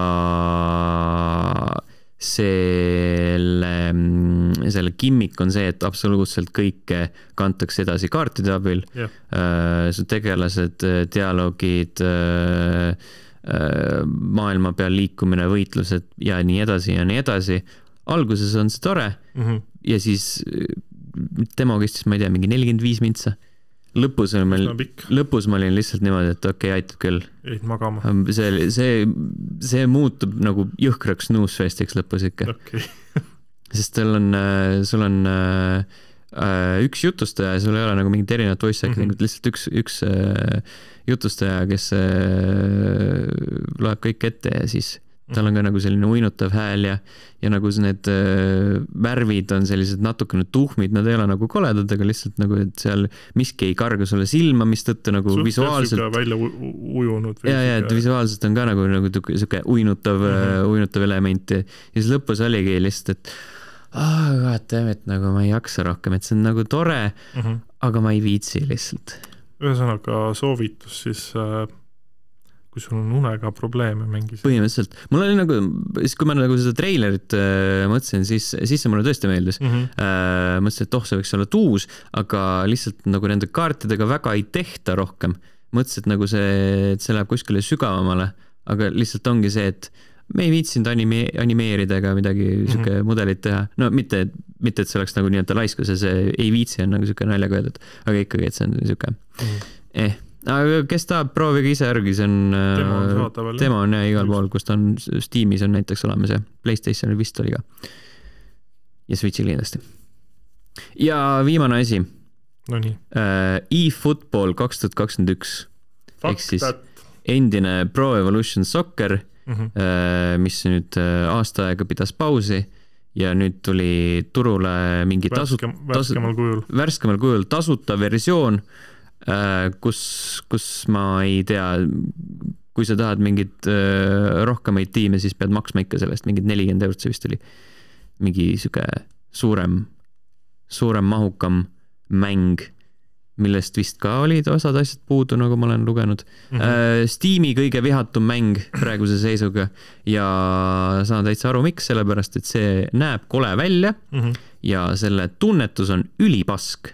selle, selle gimmick on see, et absoluutselt kõike kantakse edasi kaartide abil. Yeah. Su tegelased, dialoogid, maailma peal liikumine, võitlused ja nii edasi ja nii edasi. Alguses on see tore mm -hmm. ja siis demo kestis, ma ei tea, mingi nelikümmend viis mintsa. Lõpus, meil, lõpus ma olin lihtsalt niimoodi, et okei, okay, aitab küll. Jäid magama. See, see, see muutub nagu jõhkraks snoozefestiks lõpus ikka. Okay. Sest sul on, sul on äh, üks jutustaja ja sul ei ole nagu mingit erinevat voice acting, mm -hmm. lihtsalt üks, üks äh, jutustaja, kes äh, loeb kõik ette ja siis tal on ka nagu selline uinutav hääl ja, ja nagu need äh, värvid on sellised natukene tuhmid, nad ei ole nagu koledad, aga lihtsalt nagu, et seal miski ei karga sulle silma, mis tõttu nagu Suht visuaalselt... välja ujunud. Ja, ja, et visuaalselt on ka nagu, nagu siuke uinutav, mm -hmm. uinutav element ja siis lõpus oligi lihtsalt, et ah, vaata, et nagu ma ei jaksa rohkem, et see on nagu tore, mm -hmm. aga ma ei viitsi lihtsalt. ühesõnaga soovitus siis äh, kui sul on unega probleeme mängis. Põhimõtteliselt. Mul oli nagu, siis kui ma nagu seda treilerit äh, mõtlesin, siis, siis see mulle tõesti meeldis. Mm-hmm. Äh, mõtlesin, et oh, see võiks olla tuus, aga lihtsalt nagu nende kaartidega väga ei tehta rohkem. Mõtlesin, et nagu see, et see läheb kuskile sügavamale, aga lihtsalt ongi see, et me ei viitsinud anime, animeerida ega midagi mm-hmm. siuke mudelit teha. No mitte, mitte, et see oleks nagu nii-öelda laiskus ja see ei viitsi on nagu siuke naljaga öeldud, aga ikkagi, et see on siuke mm-hmm. eh. Aga kes tahab, proovige ise järgi, see on demo on saadaval. Demo on jah igal pool, kus ta on Steamis on näiteks olemas ja PlayStationil vist oli ka. Ja Switchil kindlasti. Ja viimane asi. No nii. eFootball kaks tuhat kakskümmend üks. Ehk siis endine Pro Evolution Soccer, mm-hmm. mis nüüd aasta aega pidas pausi ja nüüd tuli turule mingi tasu, värskemal kujul. Värskemal kujul tasuta versioon, kus, kus ma ei tea, kui sa tahad mingid rohkemaid tiime, siis pead maksma ikka sellest mingid nelikümmend eurot, see vist oli mingi siuke suurem, suurem mahukam mäng, millest vist ka olid osad asjad puudu, nagu ma olen lugenud. Mm-hmm. Steam'i kõige vihatum mäng praeguse seisuga ja saan täitsa aru miks, sellepärast, et see näeb kole välja mm-hmm. ja selle tunnetus on ülipask.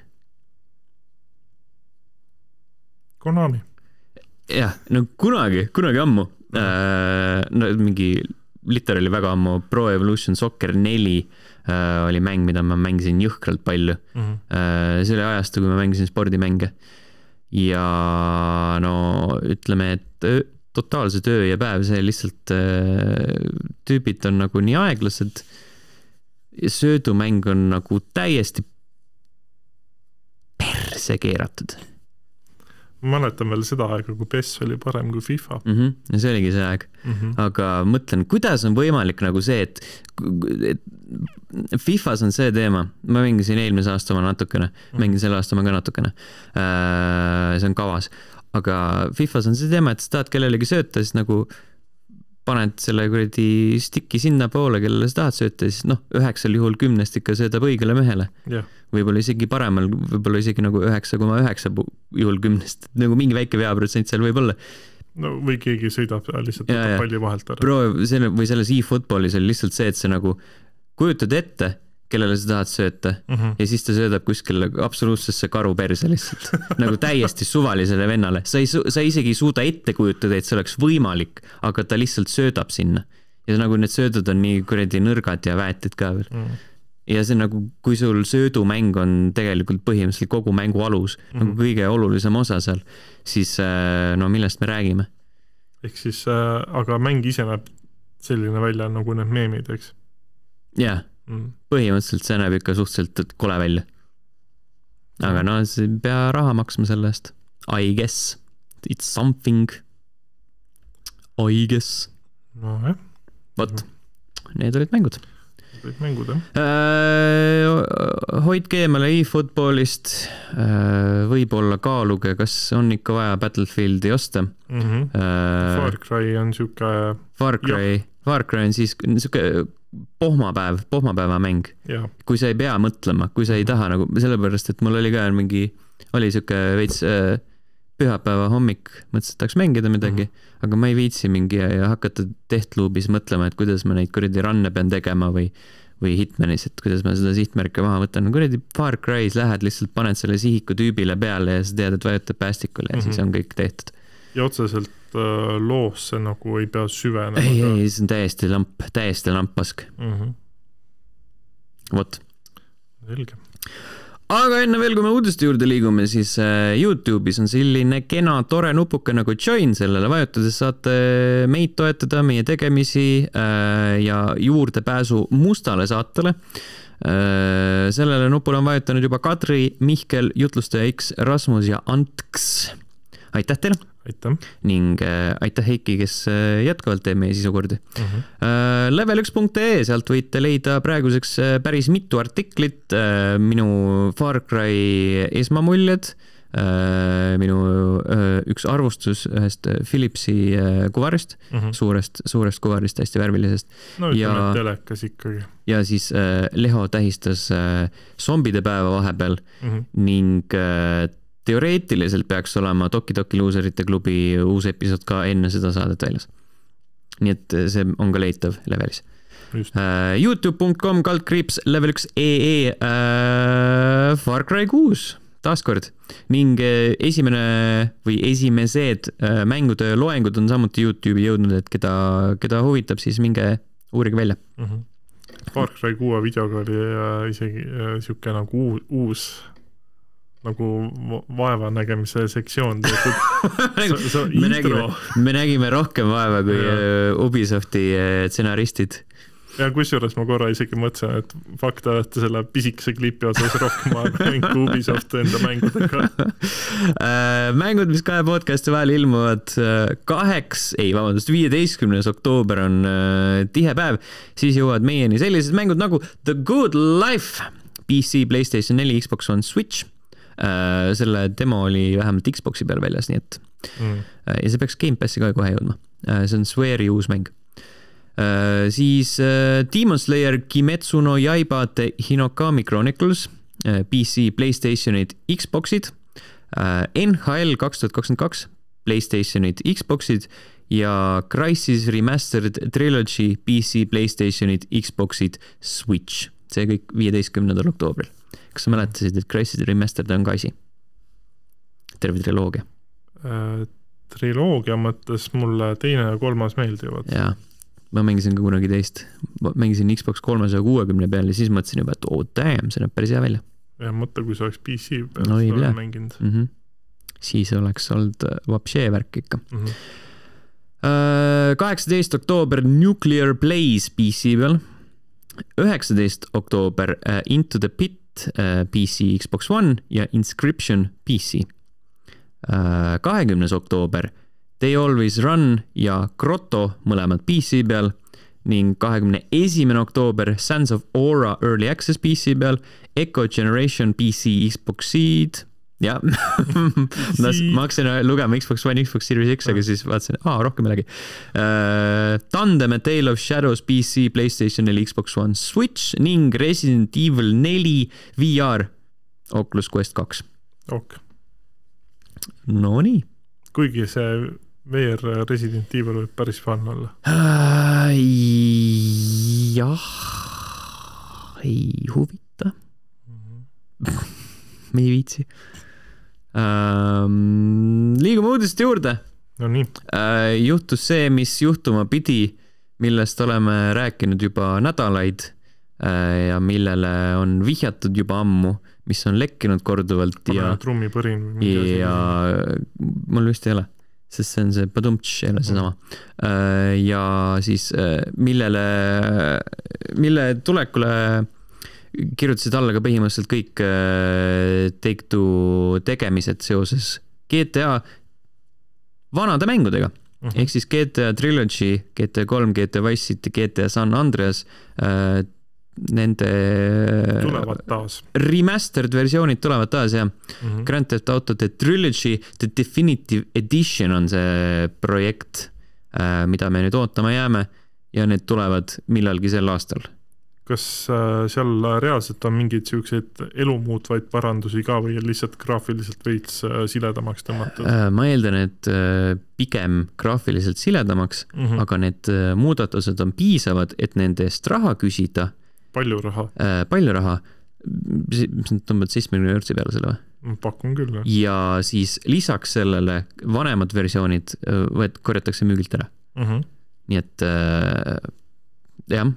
Konami. Jah, no kunagi, kunagi ammu. Äh, no, mingi literally väga ammu Pro Evolution Soccer neli äh, oli mäng, mida ma mängisin jõhkralt palju. Mm-hmm. Äh, see oli ajastu, kui ma mängisin spordimänge. Ja no ütleme, et öö, totaalse töö ja päev, see lihtsalt äh, tüübid on nagu nii aeglased ja söödumäng on nagu täiesti perse keeratud. Ma mäletan veel seda aega, kui P E S oli parem kui FIFA. Mm-hmm. Ja see oligi see aeg. Mm-hmm. Aga mõtlen, kuidas on võimalik nagu see, et, et FIFAs on see teema. Ma mängisin eelmise aasta ma natukene, mm-hmm. mängin selle aasta ma ka natukene. See on kavas. Aga FIFAs on see teema, et sa tahad kellelegi sööta, siis nagu paned selle kuradi stikki sinna poole, kellele sa tahad sööta, siis noh, üheksal juhul kümnest ikka söödab õigele mehele. Yeah. Võib-olla isegi paremal, võib-olla isegi nagu üheksa koma üheksa juhul kümnest, nagu mingi väike veaprotsent seal võib olla. No või keegi sõidab lihtsalt ja, ja. palli vahelt ära. Pro, selle, või selles e-footballis oli lihtsalt see, et see nagu kujutad ette, kellele sa tahad sööta mm-hmm. ja siis ta söödab kuskile absoluutsesse karu perse lihtsalt. Nagu täiesti suvalisele vennale. Sa, ei, sa isegi ei suuda ette kujutada, et see oleks võimalik, aga ta lihtsalt söödab sinna. Ja nagu need söödud on nii kuradi nõrgad ja väetid ka veel. Mm. Ja see nagu, kui sul söödumäng on tegelikult põhimõtteliselt kogu mängu alus, mm-hmm. nagu kõige olulisem osa seal, siis no millest me räägime? Ehk siis, äh, aga mäng ise näeb selline välja nagu need meemid, eks? Jah, mm. põhimõtteliselt see näeb ikka suhteliselt kole välja. Aga no, see pea raha maksma selle eest. I guess. It's something. I guess. No jah. Vot, need olid mängud. Olid mängud, jah? Äh, hoidke eemale e-footballist. Äh, võib-olla kaaluge, kas on ikka vaja Battlefieldi osta. Mm-hmm. Äh, Far Cry on siuke... Far Cry, Far Cry on siis siuke pohmapäev, pohmapäeva mäng. Ja. Kui sa ei pea mõtlema, kui sa ei taha nagu, sellepärast, et mul oli ka mingi, oli siuke veits äh, pühapäeva hommik, mõtlesin, et tahaks mängida midagi, mm-hmm. aga ma ei viitsi mingi ja, ja hakata Deathloopis mõtlema, et kuidas ma neid kuradi ranne pean tegema või, või Hitmanis, et kuidas ma seda sihtmärke maha võtan. Kuradi Far Cry's lähed, lihtsalt paned selle sihiku tüübile peale ja sa tead, et vajutab päästikule ja mm-hmm. siis on kõik tehtud. Ja otseselt äh, loosse nagu ei pea süvenema. Ei, ei, see on täiesti lamp, täiesti lampask. Mm-hmm. Vot. Selge. Aga enne veel, kui me uudiste juurde liigume, siis YouTube'is on selline kena tore nupuke nagu join, sellele vajutades saate meid toetada, meie tegemisi ja juurdepääsu mustale saatele. Sellele nupule on vajutanud juba Kadri, Mihkel, Jutlustaja X, Rasmus ja Antks. Aitäh teile! Aitäh. Ning äh, aitäh Heiki, kes äh, jätkuvalt teeb meie sisukordi. Uh-huh. Äh, level üks punkt ee, sealt võite leida praeguseks äh, päris mitu artiklit, äh, minu Far Cry esmamuljed, äh, minu äh, üks arvustus ühest Philipsi äh, kuvarist, uh-huh. suurest, suurest kuvarist, hästi värvilisest. No ütleme, et telekas ikkagi. Ja siis äh, Leho tähistas äh, zombide päeva vahepeal uh-huh. ning äh, teoreetiliselt peaks olema Toki Toki Loserite klubi uus episood ka enne seda saadet väljas. Nii et see on ka leitav levelis. Uh, youtube dot com kaldkriips level üks E E uh, Far Cry kuus taaskord ning esimene või esimesed uh, mängude loengud on samuti YouTube'i jõudnud, et keda, keda huvitab, siis minge uurige välja. Mm-hmm. Far Cry kuue videoga oli uh, isegi uh, siuke nagu uus, uus nagu vaeva nägemise sektsioon me, so, me, nägime, me nägime rohkem vaeva kui ja. Ubisofti stsenaristid. Ja kusjuures ma korra isegi mõtlesin, et fakta, et selle pisikese klipi osas rohkem vaeva kui Ubisoft enda mängudega. Mängud, mis kahe podcasti vahel ilmuvad kaheks, ei vabandust, viieteistkümnes oktoober on tihe päev, siis jõuavad meieni sellised mängud nagu The Good Life, P C, PlayStation neli, Xbox One, Switch. Selle demo oli vähemalt Xboxi peal väljas, nii et mm. ja see peaks Game Passi ka kohe jõudma. See on Sweari uus mäng. Uh, siis uh, Demon Slayer Kimetsu no Yaiba The Hinokami Chronicles, uh, P C, PlayStationid, Xboxid, uh, N H L kaks tuhat kakskümmend kaks, PlayStationid, Xboxid ja Crysis Remastered Trilogy, P C, PlayStationid, Xboxid, Switch. See kõik viieteistkümnendal oktoobril. Kas sa mäletasid, et Crysis Remastered on ka asi? Terve triloogia. Uh, triloogia mõttes mulle teine ja kolmas meeldivad. Jaa. Ma mängisin ka kunagi teist. Ma mängisin Xbox kolmesaja kuuekümne peal ja siis mõtlesin juba, et oh damn, see näeb päris hea välja. Ja mõtle, kui see oleks P C peal no, seda mänginud. Mm-hmm. Siis oleks olnud vapšee värk ikka. Mm-hmm. Uh, kaheksateist oktoober Nuclear Blaze P C peal. üheksateist oktoober uh, Into the Pit uh, P C, Xbox One ja Inscription P C. Uh, kahekümnes oktoober They Always Run ja Grotto mõlemad P C peal ning kahekümne esimene oktoober Sands of Aura Early Access P C peal, Echo Generation P C, Xboxid ja ma hakkasin lugema Xbox One, Xbox Series X, aga siis vaatasin, aa, rohkem millegi. Uh, Tandem A Tale of Shadows P C, PlayStation neli, Xbox One, Switch ning Resident Evil neli V R Oculus Quest kaks. Ok. No nii. Kuigi see V R Resident Evil võib päris fun olla. Uh, jah, ei huvita. Mm-hmm. Me ei viitsi. Uh, liigume uudist juurde. No nii. Uh, juhtus see, mis juhtuma pidi, millest oleme rääkinud juba nädalaid uh, ja millele on vihjatud juba ammu, mis on lekkinud korduvalt. Pane ja trummipõrin. Ja mul vist ei ole. Sest see on see padumtš, ei ole see sama. Ja siis millele, mille tulekule kirjutasid alla ka põhimõtteliselt kõik Take-Two tegemised seoses G T A vanade mängudega. Uh-huh. Ehk siis G T A Trilogy, G T A kolm, G T A Vice City, G T A San Andreas, nende tulevad taas. Remastered versioonid tulevad taas ja mm-hmm. Grand Theft Auto The Trilogy The Definitive Edition on see projekt, mida me nüüd ootama jääme ja need tulevad millalgi sel aastal. Kas seal reaalselt on mingid siukseid elumuutvaid parandusi ka või lihtsalt graafiliselt veits siledamaks tõmmatud? Ma eeldan, et pigem graafiliselt siledamaks, mm-hmm. aga need muudatused on piisavad, et nende eest raha küsida. Palju raha? Äh, palju raha. Mis nad tõmbavad seitsmekümne eurtsi peale selle või? Pakun küll. Jah. Ja siis lisaks sellele vanemad versioonid võet, korjatakse müügilt ära. Uh-huh. Nii et äh, jah.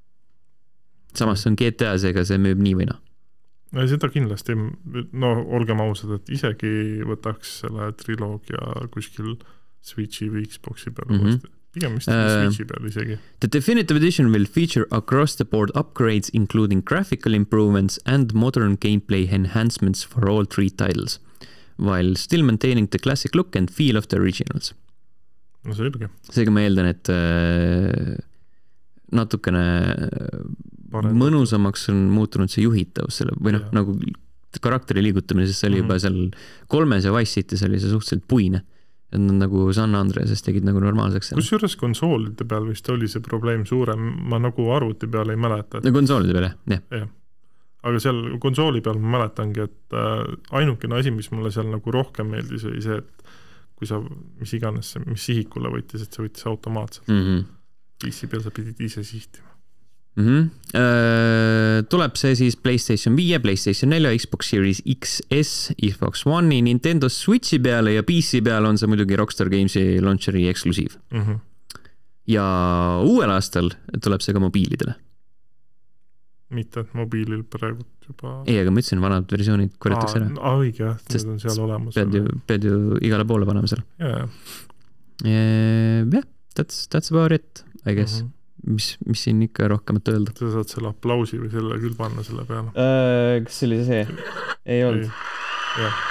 Samas on G T A seega see müüb nii või no. Ja seda kindlasti, no olgem ausad, et isegi võtaks selle triloogia kuskil Switchi või Xboxi peale mm-hmm. vasti. Pigem vist uh, Switchi peal isegi. The Definitive Edition will feature across the board upgrades including graphical improvements and modern gameplay enhancements for all three titles, while still maintaining the classic look and feel of the originals. No selge. Seega ma eeldan, et äh, natukene Parem. mõnusamaks on muutunud see juhitavus selle, või noh, yeah. nagu karakteri liigutamine, sest see oli mm-hmm. juba seal kolmes ja Vice City's oli see suhteliselt puine. Et nad nagu San Andreases tegid nagu normaalseks. Kus juures konsoolide peal vist oli see probleem suurem, ma nagu arvuti peal ei mäleta. No konsoolide peal, jah. jah. aga seal konsooli peal ma mäletangi, et ainukene asi, mis mulle seal nagu rohkem meeldis, oli see, et kui sa, mis iganes, mis sihikule võttis, et see võttis automaatselt. Mm-hmm. P C peal sa pidid ise sihtima. Mm-hmm. Äh, tuleb see siis PlayStation viie, PlayStation neljä, Xbox Series X S, Xbox One'i, Nintendo Switchi peale ja P C peale on see muidugi Rockstar Gamesi launcheri eksklusiiv. Mm-hmm. Ja uuel aastal tuleb see ka mobiilidele. Mitte, et mobiilil praegu juba... Ei, aga ma ütlesin, vanad versioonid korjatakse ära. Aa, õige, jah, need on seal olemas. Pead ju, pead ju igale poole panema seal. Jaa, jah. Yeah, that's, that's about it, I guess. Mm-hmm. Mis, mis siin ikka rohkemat öelda? Sa saad selle aplausi või selle küll panna selle peale. Uh, kas see oli see? Ei olnud. Jah.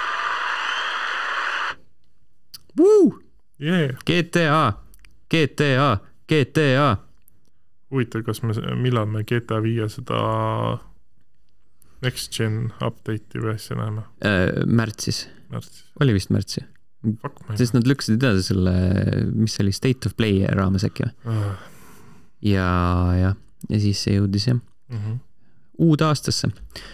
Woo! Yeah. G T A, G T A, G T A. Huvitav, kas me, millal me G T A viie seda Next Gen update'i või asja näeme? Uh, märtsis. Märtsis. Oli vist märtsi. Sest nad lükkasid edasi selle, mis oli State of Play raames äkki või? Uh. Ja, ja, ja siis see jõudis jah. Mm-hmm. Uud aastasse.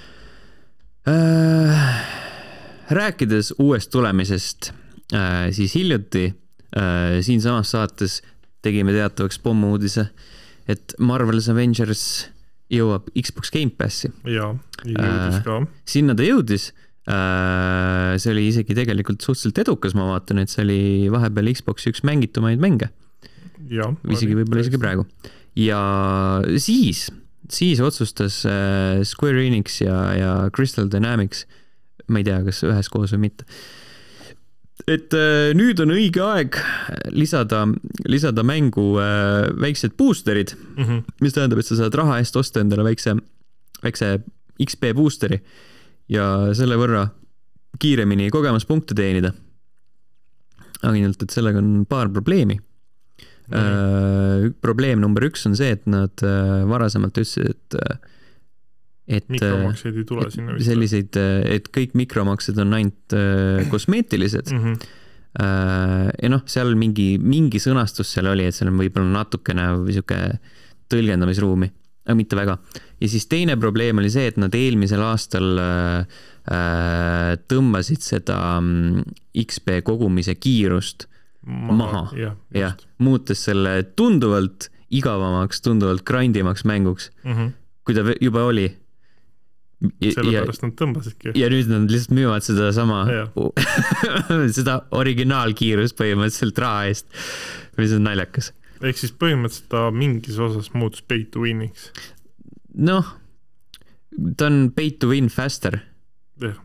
Äh, rääkides uuest tulemisest, äh, siis hiljuti äh, siin samas saates tegime teatavaks pommuudise, et Marvel's Avengers jõuab Xbox Game Passi. Jaa, jõudis ka. Äh, sinna ta jõudis. Äh, see oli isegi tegelikult suhteliselt edukas, ma vaatan, et see oli vahepeal Xboxi üks mängitumaid mänge. Ja, isegi võib-olla isegi praegu. Ja siis, siis otsustas äh, Square Enix ja, ja Crystal Dynamics, ma ei tea, kas ühes koos või mitte, et äh, nüüd on õige aeg lisada, lisada mängu äh, väiksed boosterid, mm-hmm. mis tähendab, et sa saad raha eest osta endale väikse, väikse X P boosteri ja selle võrra kiiremini kogemuspunkte teenida. Ainult, et sellega on paar probleemi. Uh, probleem number üks on see, et nad uh, varasemalt ütlesid, et, et mikromakseid ei tule sinna selliseid, et kõik mikromaksed on ainult uh, kosmeetilised mm-hmm. uh, ja noh, seal mingi, mingi sõnastus seal oli, et seal on võib-olla natukene või siuke tõlgendamisruumi, aga mitte väga. Ja siis teine probleem oli see, et nad eelmisel aastal uh, uh, tõmbasid seda um, X P kogumise kiirust maha, maha. Ja, ja muutes selle tunduvalt igavamaks, tunduvalt grindimaks mänguks, mm-hmm. kui ta juba oli. Sellepärast nad tõmbasidki. Ja nüüd nad lihtsalt müüvad seda sama, seda originaalkiirust põhimõtteliselt raha eest, mis on naljakas. Ehk siis põhimõtteliselt ta mingis osas muutus pay to win'iks. Noh, ta on pay to win faster. Jah.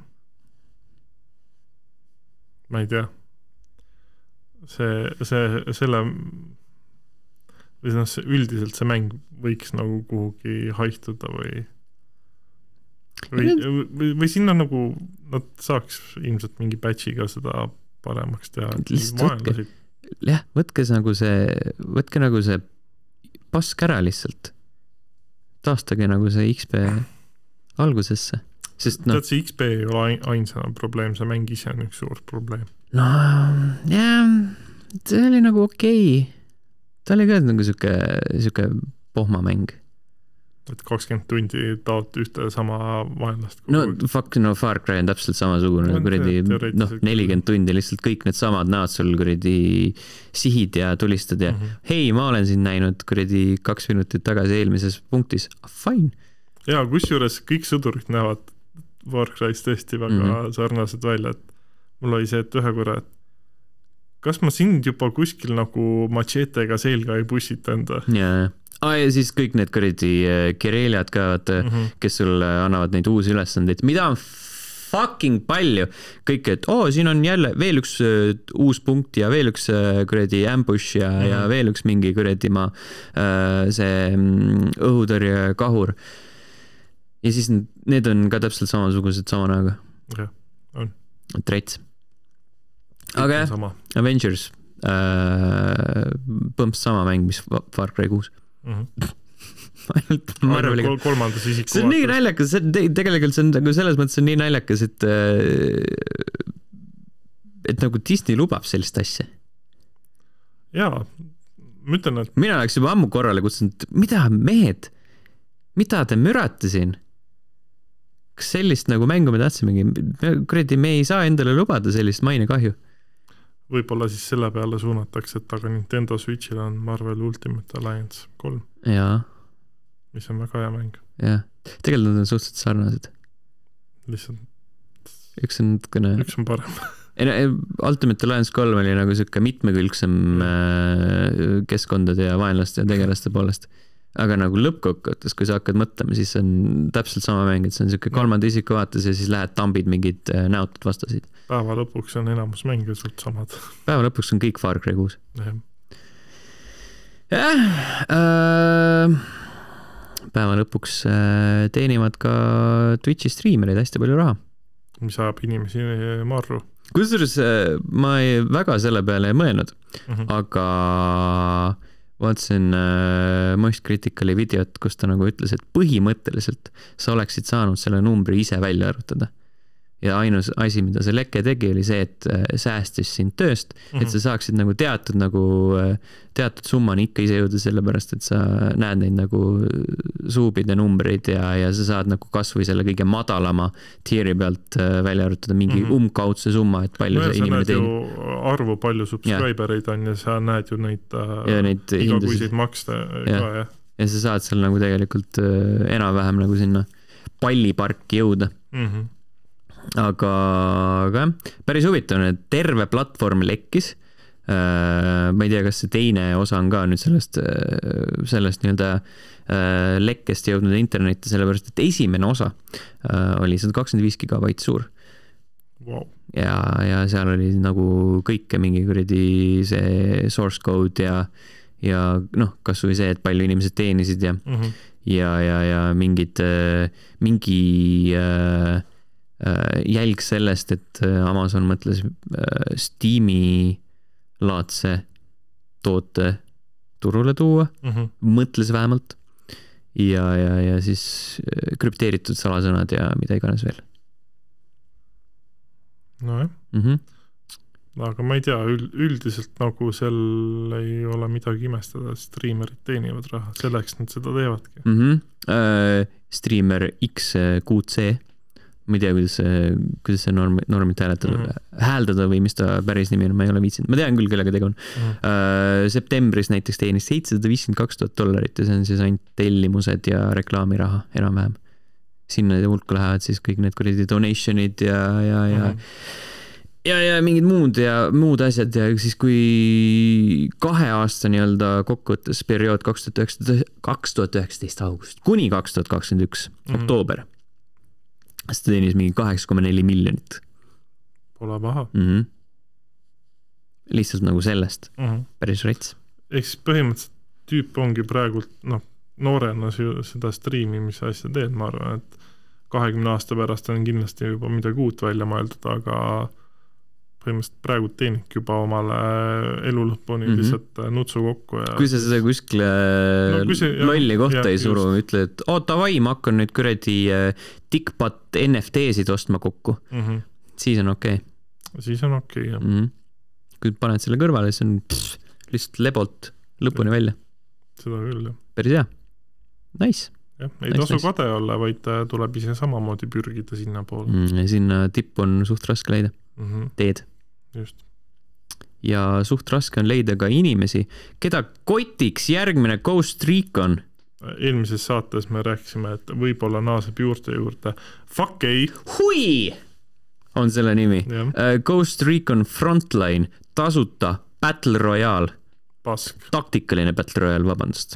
Ma ei tea. See, see, selle või noh, see, üldiselt see mäng võiks nagu kuhugi haihtuda või või, või, või sinna nagu nad saaks ilmselt mingi patchiga seda paremaks teha. Võtke, jah, võtke nagu see, võtke nagu see pask ära lihtsalt. Taastage nagu see X P algusesse. Sest, no, tead, see X P ei ole ainsana probleem, see mäng ise on üks suur probleem. No, jah, see oli nagu okei. Ta oli ka nagu siuke, siuke pohmamäng. Et kakskümmend tundi taot ühte sama vaenlast. No, fuck, no Far Cry on täpselt samasugune. No, kuredi, noh, nelikümmend tundi lihtsalt kõik need samad näod sul kuredi sihid ja tulistad ja mm-hmm. hei, ma olen siin näinud kuredi kaks minutit tagasi eelmises punktis. Fine. Ja, kusjuures kõik sõdurid näevad Far Cry's tõesti väga mm-hmm. sarnased välja, et mul oli see, et ühe korra, et kas ma sind juba kuskil nagu machetega selga ei bussita enda? Jaa, ah, ja siis kõik need kuradi Kereliad ka, mm-hmm. kes sul annavad neid uusi ülesandeid, mida on fucking palju. Kõik, et oo, oh, siin on jälle veel üks uh, uus punkt ja veel üks uh, kuradi ambush ja, mm-hmm. ja veel üks mingi kuradi ma uh, see um, õhutõrje kahur. Ja siis need on ka täpselt samasugused sama näoga. Jah, on. Trets. Aga jah, Avengers äh, põmps sama mäng, mis Far Cry kuus. Mm-hmm. Marveliga. Kolmandas isiku see on nii naljakas, see, tegelikult see on nagu selles mõttes on nii naljakas, et et nagu Disney lubab sellist asja. Jaa, ma ütlen, et mina oleks juba ammu korrale kutsunud, mida mehed, mida te mürate siin? kas sellist nagu mängu me tahtsimegi? Kuradi, me ei saa endale lubada sellist mainekahju. Võib-olla siis selle peale suunatakse, et aga Nintendo Switchil on Marvel Ultimate Alliance kolm. Jaa. Mis on väga hea mäng. Jah. Tegelikult nad on suhteliselt sarnased. Lihtsalt... Üks on kõne... Üks on parem. Ultimate Alliance kolm oli nagu siuke mitmekülgsem mm. keskkondade ja vaenlaste ja tegelaste poolest. Aga nagu lõppkokkuvõttes, kui sa hakkad mõtlema, siis on täpselt sama mäng, et see on siuke kolmanda isiku vaates ja siis lähed tambid mingid näotud vastasid. Päeva lõpuks on enamus mänge sult samad. Päeva lõpuks on kõik Far Cry kuus. Jah. Jah. Äh, päeva lõpuks äh, teenivad ka Twitchi streamerid hästi palju raha. Mis ajab inimesi marru. Kusjuures äh, ma ei, väga selle peale ei mõelnud, mm-hmm. aga... vaatasin äh, Moist Criticali videot, kus ta nagu ütles, et põhimõtteliselt sa oleksid saanud selle numbri ise välja arvutada. Ja ainus asi, mida see leke tegi, oli see, et äh, säästis sind tööst, mm-hmm. et sa saaksid nagu teatud, nagu, äh, teatud summani ikka ise jõuda, sellepärast, et sa näed neid nagu suubide numbreid ja, ja sa saad nagu kasvõi selle kõige madalama tiiri pealt äh, välja arvutada mingi mm-hmm. umbkaudse summa, et palju no, see inimene teenib. Arvu, palju subscribereid on ja sa näed ju neid, ja neid igakuisid maksta ja. ka, jah. Ja sa saad seal nagu tegelikult äh, enam-vähem nagu sinna palliparki jõuda. Mhm. Aga, aga päris huvitav, et terve platvorm lekkis. Ma ei tea, kas see teine osa on ka nüüd sellest, sellest nii-öelda lekkest jõudnud internetti, sellepärast, et esimene osa oli sada kakskümmend viis gigabait suur. Wow. Ja, ja seal oli nagu kõike mingi kuradi see source code ja, ja noh, kas või see, et palju inimesed teenisid ja, mm-hmm. ja, ja, ja mingid, mingi jälg sellest, et Amazon mõtles Steam'i laadse toote turule tuua, mm-hmm. mõtles vähemalt ja, ja, ja siis krüpteeritud salasõnad ja mida iganes veel. No jah. Mm-hmm. Aga ma ei tea, üldiselt nagu seal ei ole midagi imestada, streamerid teenivad raha, selleks nad seda teevadki. Mm-hmm. Uh, streamer X Q C, ma ei tea, kuidas, kuidas see norm, normit hääletada, mm-hmm. hääldada või mis ta päris nimi on, ma ei ole viitsinud. Ma tean küll, kellega tegu on. Mm-hmm. Uh, septembris näiteks teenis seitsesada viiskümmend kaks tuhat dollarit ja see on siis ainult tellimused ja reklaamiraha enam-vähem. Sinna hulka lähevad siis kõik need kuradi donationid ja, ja, ja mm-hmm. ja, ja mingid muud ja muud asjad ja siis kui kahe aasta nii-öelda kokkuvõttes periood kaks tuhat üheksateist august kuni kaks tuhat kakskümmend üks mm-hmm. oktoober. Siis ta teenis mingi kaheksa koma neli miljonit. Pole paha. Mm-hmm. Lihtsalt nagu sellest. Mm-hmm. Päris rets. Ehk siis põhimõtteliselt tüüp ongi praegult, noh, noorena seda striimimise asja teed, ma arvan, et kahekümne aasta pärast on kindlasti juba midagi uut välja mõeldud, aga põhimõtteliselt praegu teenik juba omale elu lõpuni mm-hmm. lihtsalt nutsu kokku. Ja... Kui sa seda kuskile no, see, lolli kohta ja, ei suru, ütle, et oo, tavai, ma hakkan nüüd kuradi tikpat N F T-sid ostma kokku. Mm-hmm. Siis on okei. Okay. Siis on okei, okay, jah. Mm-hmm. Kui paned selle kõrvale, siis on pff, lihtsalt lebolt lõpuni ja. Välja. Seda küll, jah. Päris hea. Nice. Jah, ei nice, tasu nice. Kade olla, vaid tuleb ise samamoodi pürgida sinna poole. Mm, ja sinna tipp on suht raske leida. Mm-hmm. Teed. Just. Ja suht raske on leida ka inimesi, keda kotiks järgmine Ghost Recon. Eelmises saates me rääkisime, et võib-olla naaseb juurde juurde. Fuck ei! Hui! On selle nimi. Uh, Ghost Recon Frontline, tasuta Battle Royale. Pask. Taktikaline Battle Royale, vabandust.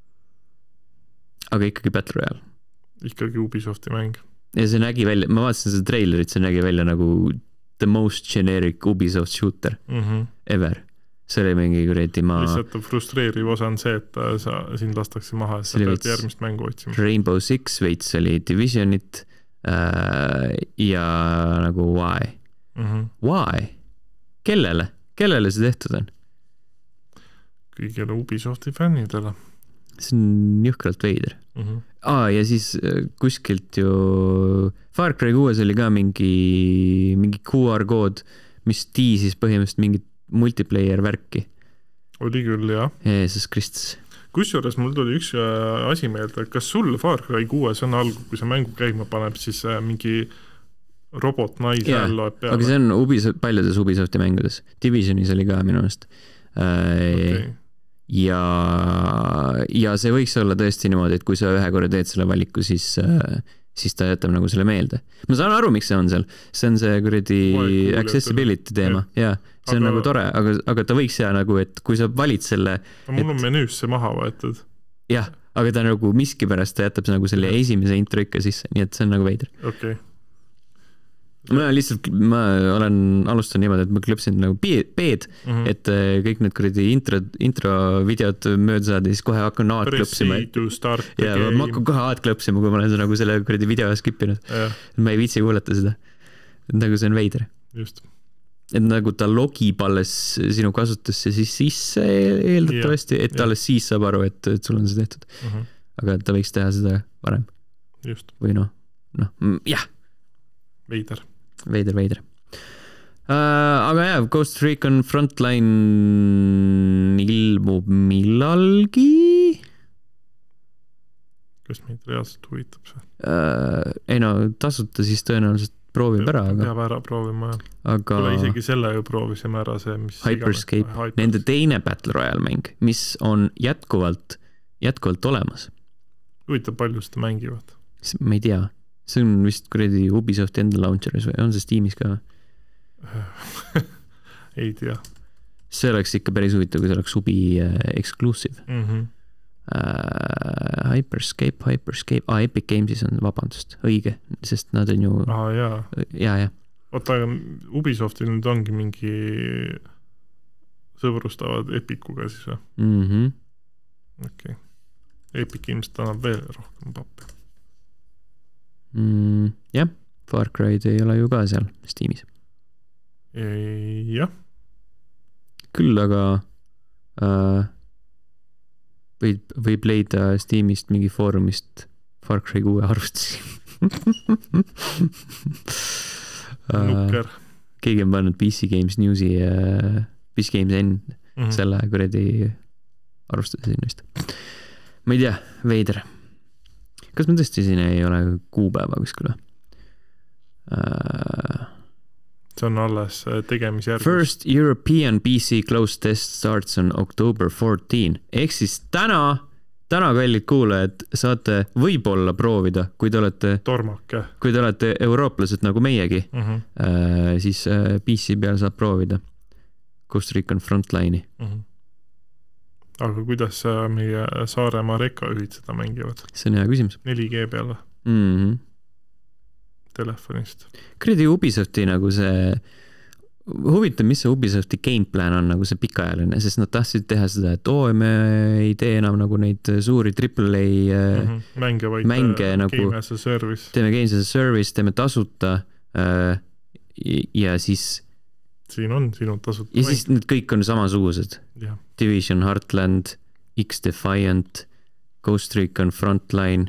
Aga ikkagi Battle Royale. Ikkagi Ubisofti mäng. Ja see nägi välja, ma vaatasin seda trailerit, see nägi välja nagu the most generic Ubisoft shooter mm-hmm. ever. See oli mingi kuradi ma... Lihtsalt frustreeriv osa on see, et sa, sind lastakse maha ja sa pead järgmist mängu otsima. Rainbow Six veits oli Divisionit äh, ja nagu why? Mm-hmm. Why? Kellele? Kellele see tehtud on? Kõigile Ubisofti fännidele. See on jõhkralt veider. Mm-hmm. Aa, ja siis kuskilt ju Far Cry kuues oli ka mingi, mingi Q R kood, mis tiisis põhimõtteliselt mingit multiplayer värki. Oli küll, jah. Jeesus Kristus. kusjuures mul tuli üks asi meelde, kas sul Far Cry kuues on algul, kui sa mängu käima paneb, siis mingi robot naise yeah, loeb peale? Aga see on Ubisoft, paljudes Ubisofti mängudes. Divisionis oli ka minu meelest. Okay. Ja, ja see võiks olla tõesti niimoodi, et kui sa ühe korra teed selle valiku, siis, siis ta jätab nagu selle meelde. Ma saan aru, miks see on seal. See on see kuradi accessibility teema. Ja, see on aga, nagu tore, aga, aga ta võiks jää nagu, et kui sa valid selle... Mul on et... menüüs see maha võetud. Jah, aga ta nagu miskipärast ta jätab nagu selle esimese intro ikka sisse, nii et see on nagu veider. Okei. Okay. Ma lihtsalt, ma olen alustan niimoodi, et ma klõpsin nagu B-d, mm -hmm. et kõik need kuradi intro, intro videod mööda saada ja siis kohe hakkan A-d klõpsima. Ja ma hakkan kohe A-d klõpsima, kui ma olen nagu selle kuradi video skipinud. Ma ei viitsi kuulata seda. Nagu see on veider. Just. Et nagu ta logib alles sinu kasutusse siis sisse eeldatavasti, et ta alles siis saab aru, et, et sul on see tehtud. Mm -hmm. Aga ta võiks teha seda varem. Just. Või noh, noh, jah. Veider. Veider, veider. Uh, aga jah, Ghost Recon Frontline ilmub millalgi? Kas meid reaalselt huvitab see? Uh, ei no, tasuta siis tõenäoliselt proovib ära. Aga... Peab ära proovima, jah. Aga... Kule isegi selle ju proovisime ära see, mis... Hyperscape, Hyper... nende teine Battle Royale mäng, mis on jätkuvalt, jätkuvalt olemas. Huvitab palju seda mängivad? Ma ei tea. See on vist kuradi Ubisofti enda launcheris või on see Steamis ka? Ei tea. See oleks ikka päris huvitav, kui see oleks Ubi uh, exclusive. Mm -hmm. uh, Hyperscape, Hyperscape. Ah, Epic Games'is on, vabandust, õige, sest nad on ju... Ah, jaa. Jaa, jah. Oota, aga Ubisoftil nüüd ongi mingi sõbrustavad Epicuga siis või? Mhm. Okei. Okay. Epic ilmselt annab veel rohkem pappi. Mm, jah, Far Cry'd ei ole ju ka seal Steamis. Jah. Küll aga äh, võib, võib leida Steamist mingi foorumist Far Cry kuue arvustusi. Nukker. Keegi on pannud P C Games Newsi äh, P C Games N mm -hmm. selle kuradi arvustuse sinna vist. Ma ei tea, veider. Kas ma tõesti siin ei ole kuupäeva kuskil? Uh, see on alles tegemisjärgus. First European P C close test starts on October fourteenth. Ehk siis täna, täna kallid kuulajad, saate võib-olla proovida, kui te olete, Tormake. Kui te olete eurooplased nagu meiegi, uh -huh. uh, siis uh, P C peal saab proovida Ghost Recon Frontline'i. Uh -huh. Aga kuidas meie Saaremaa rekaühid seda mängivad? See on hea küsimus. neli G peale. Mm -hmm. Telefonist. Kuradi Ubisofti nagu see, huvitav, mis see Ubisofti gameplan on nagu see pikaajaline, sest nad tahtsid teha seda, et oo, me ei tee enam nagu neid suuri triple A mm -hmm. mänge, vaid mänge nagu, game as a service. Teeme game as a service, teeme tasuta äh, ja siis siin on sinu tasuta ja mäng. Siis need kõik on samasugused. Ja. Division, Heartland, X-Defiant, Ghost Recon Frontline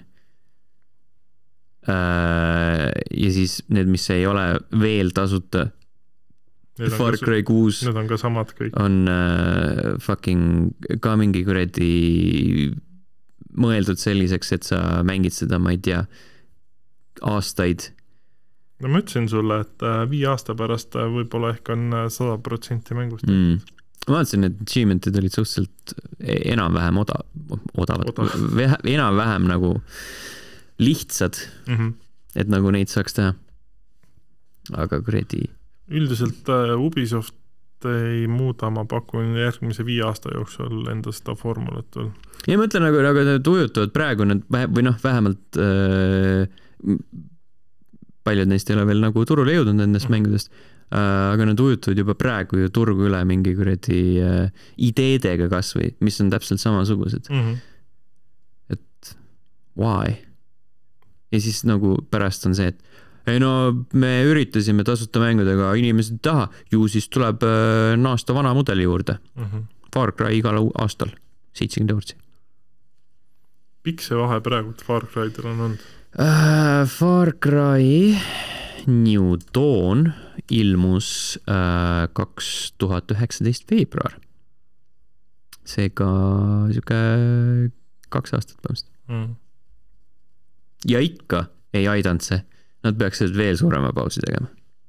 äh, ja siis need, mis ei ole veel tasuta, Far Cry kuus need on ka samad kõik. On uh, fucking ka mingi kuradi mõeldud selliseks, et sa mängid seda, ma ei tea, aastaid. No ma ütlesin sulle, et viie aasta pärast võib-olla ehk on sada protsenti mängust. Mm. Ma vaatasin, et achievement'id olid suhteliselt enam-vähem oda, odavad, Odav. enam-vähem nagu lihtsad, mm -hmm. et nagu neid saaks teha. Aga kuradi üldiselt Ubisoft ei muuda, ma pakun järgmise viie aasta jooksul enda seda formulat veel. Ja ma ütlen, aga, aga need ujutavad praegu need, või noh, vähemalt äh, paljud neist ei ole veel nagu turule jõudnud nendest mm. mängudest, äh, aga nad ujutavad juba praegu ju turgu üle mingi kuradi äh, ideedega kasvõi, mis on täpselt samasugused. Mm -hmm. Et why? Ja siis nagu pärast on see, et ei no, me üritasime tasuta mängudega, inimesed ei taha, ju siis tuleb äh, naasta vana mudeli juurde. Mm -hmm. Far Cry igal aastal, seitsekümmend eurot. Pikk see vahe praegu Far Cry'del on olnud? Uh, Far Cry New Dawn ilmus uh, kaks tuhat üheksateist veebruar. seega siuke kaks aastat põhimõtteliselt mm.. ja ikka ei aidanud see, nad peaksid veel suurema pausi tegema.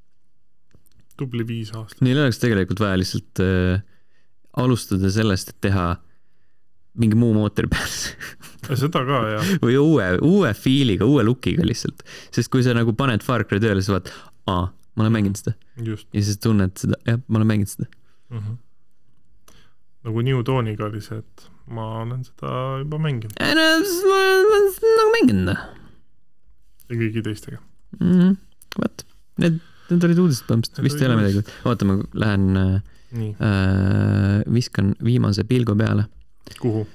Tubli viis aastat. Neil oleks tegelikult vaja lihtsalt äh, alustada sellest, et teha mingi muu mootori peal seda ka, jah. või uue, uue fiiliga, uue lookiga lihtsalt. Sest kui sa nagu paned Far Cry tööle, sa vaat, aa, ma olen mänginud seda. Just. Ja siis tunned seda, jah, ma olen mänginud seda. Mm-hmm. Nagu New Dawniga oli see, et ma olen seda juba mänginud. Ja, no, ma olen nagu mänginud. Ja kõigi teistega. Mm-hmm. Vaat, need, need olid uudised põhimõtteliselt, vist ei ole midagi. Oota, ma lähen äh, viskan viimase pilgu peale. Kuhu?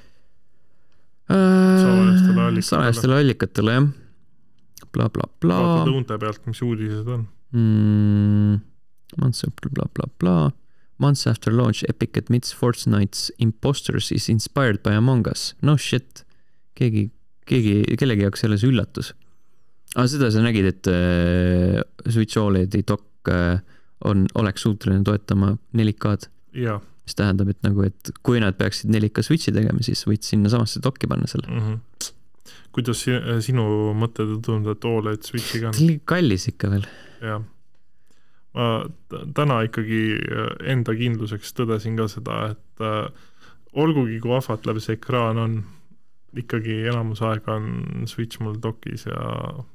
Äh, salajastele allikatele. Salajastele allikatele, jah. Bla, bla, bla. Vaatad õunte pealt, mis uudised on. Mm, months after bla, bla, bla. Months after launch, Epic admits Fortnite's Imposters is inspired by Among Us. No shit. Keegi, keegi, kellegi jaoks selles üllatus. Aga seda sa nägid, et äh, Switch O L E D-i dock äh, on, oleks suuteline toetama neli K-d. Jaa. Mis tähendab, et nagu, et kui nad peaksid neli K Switchi tegema, siis võid sinna samasse dokki panna selle. Mm-hmm. Kuidas sinu mõtted tundub, et O L E D Switchiga on? Kallis ikka veel. Jah. Ma täna ikkagi enda kindluseks tõdesin ka seda, et äh, olgugi kui ahvatleb see ekraan on, ikkagi enamus aega on Switch mul dokis ja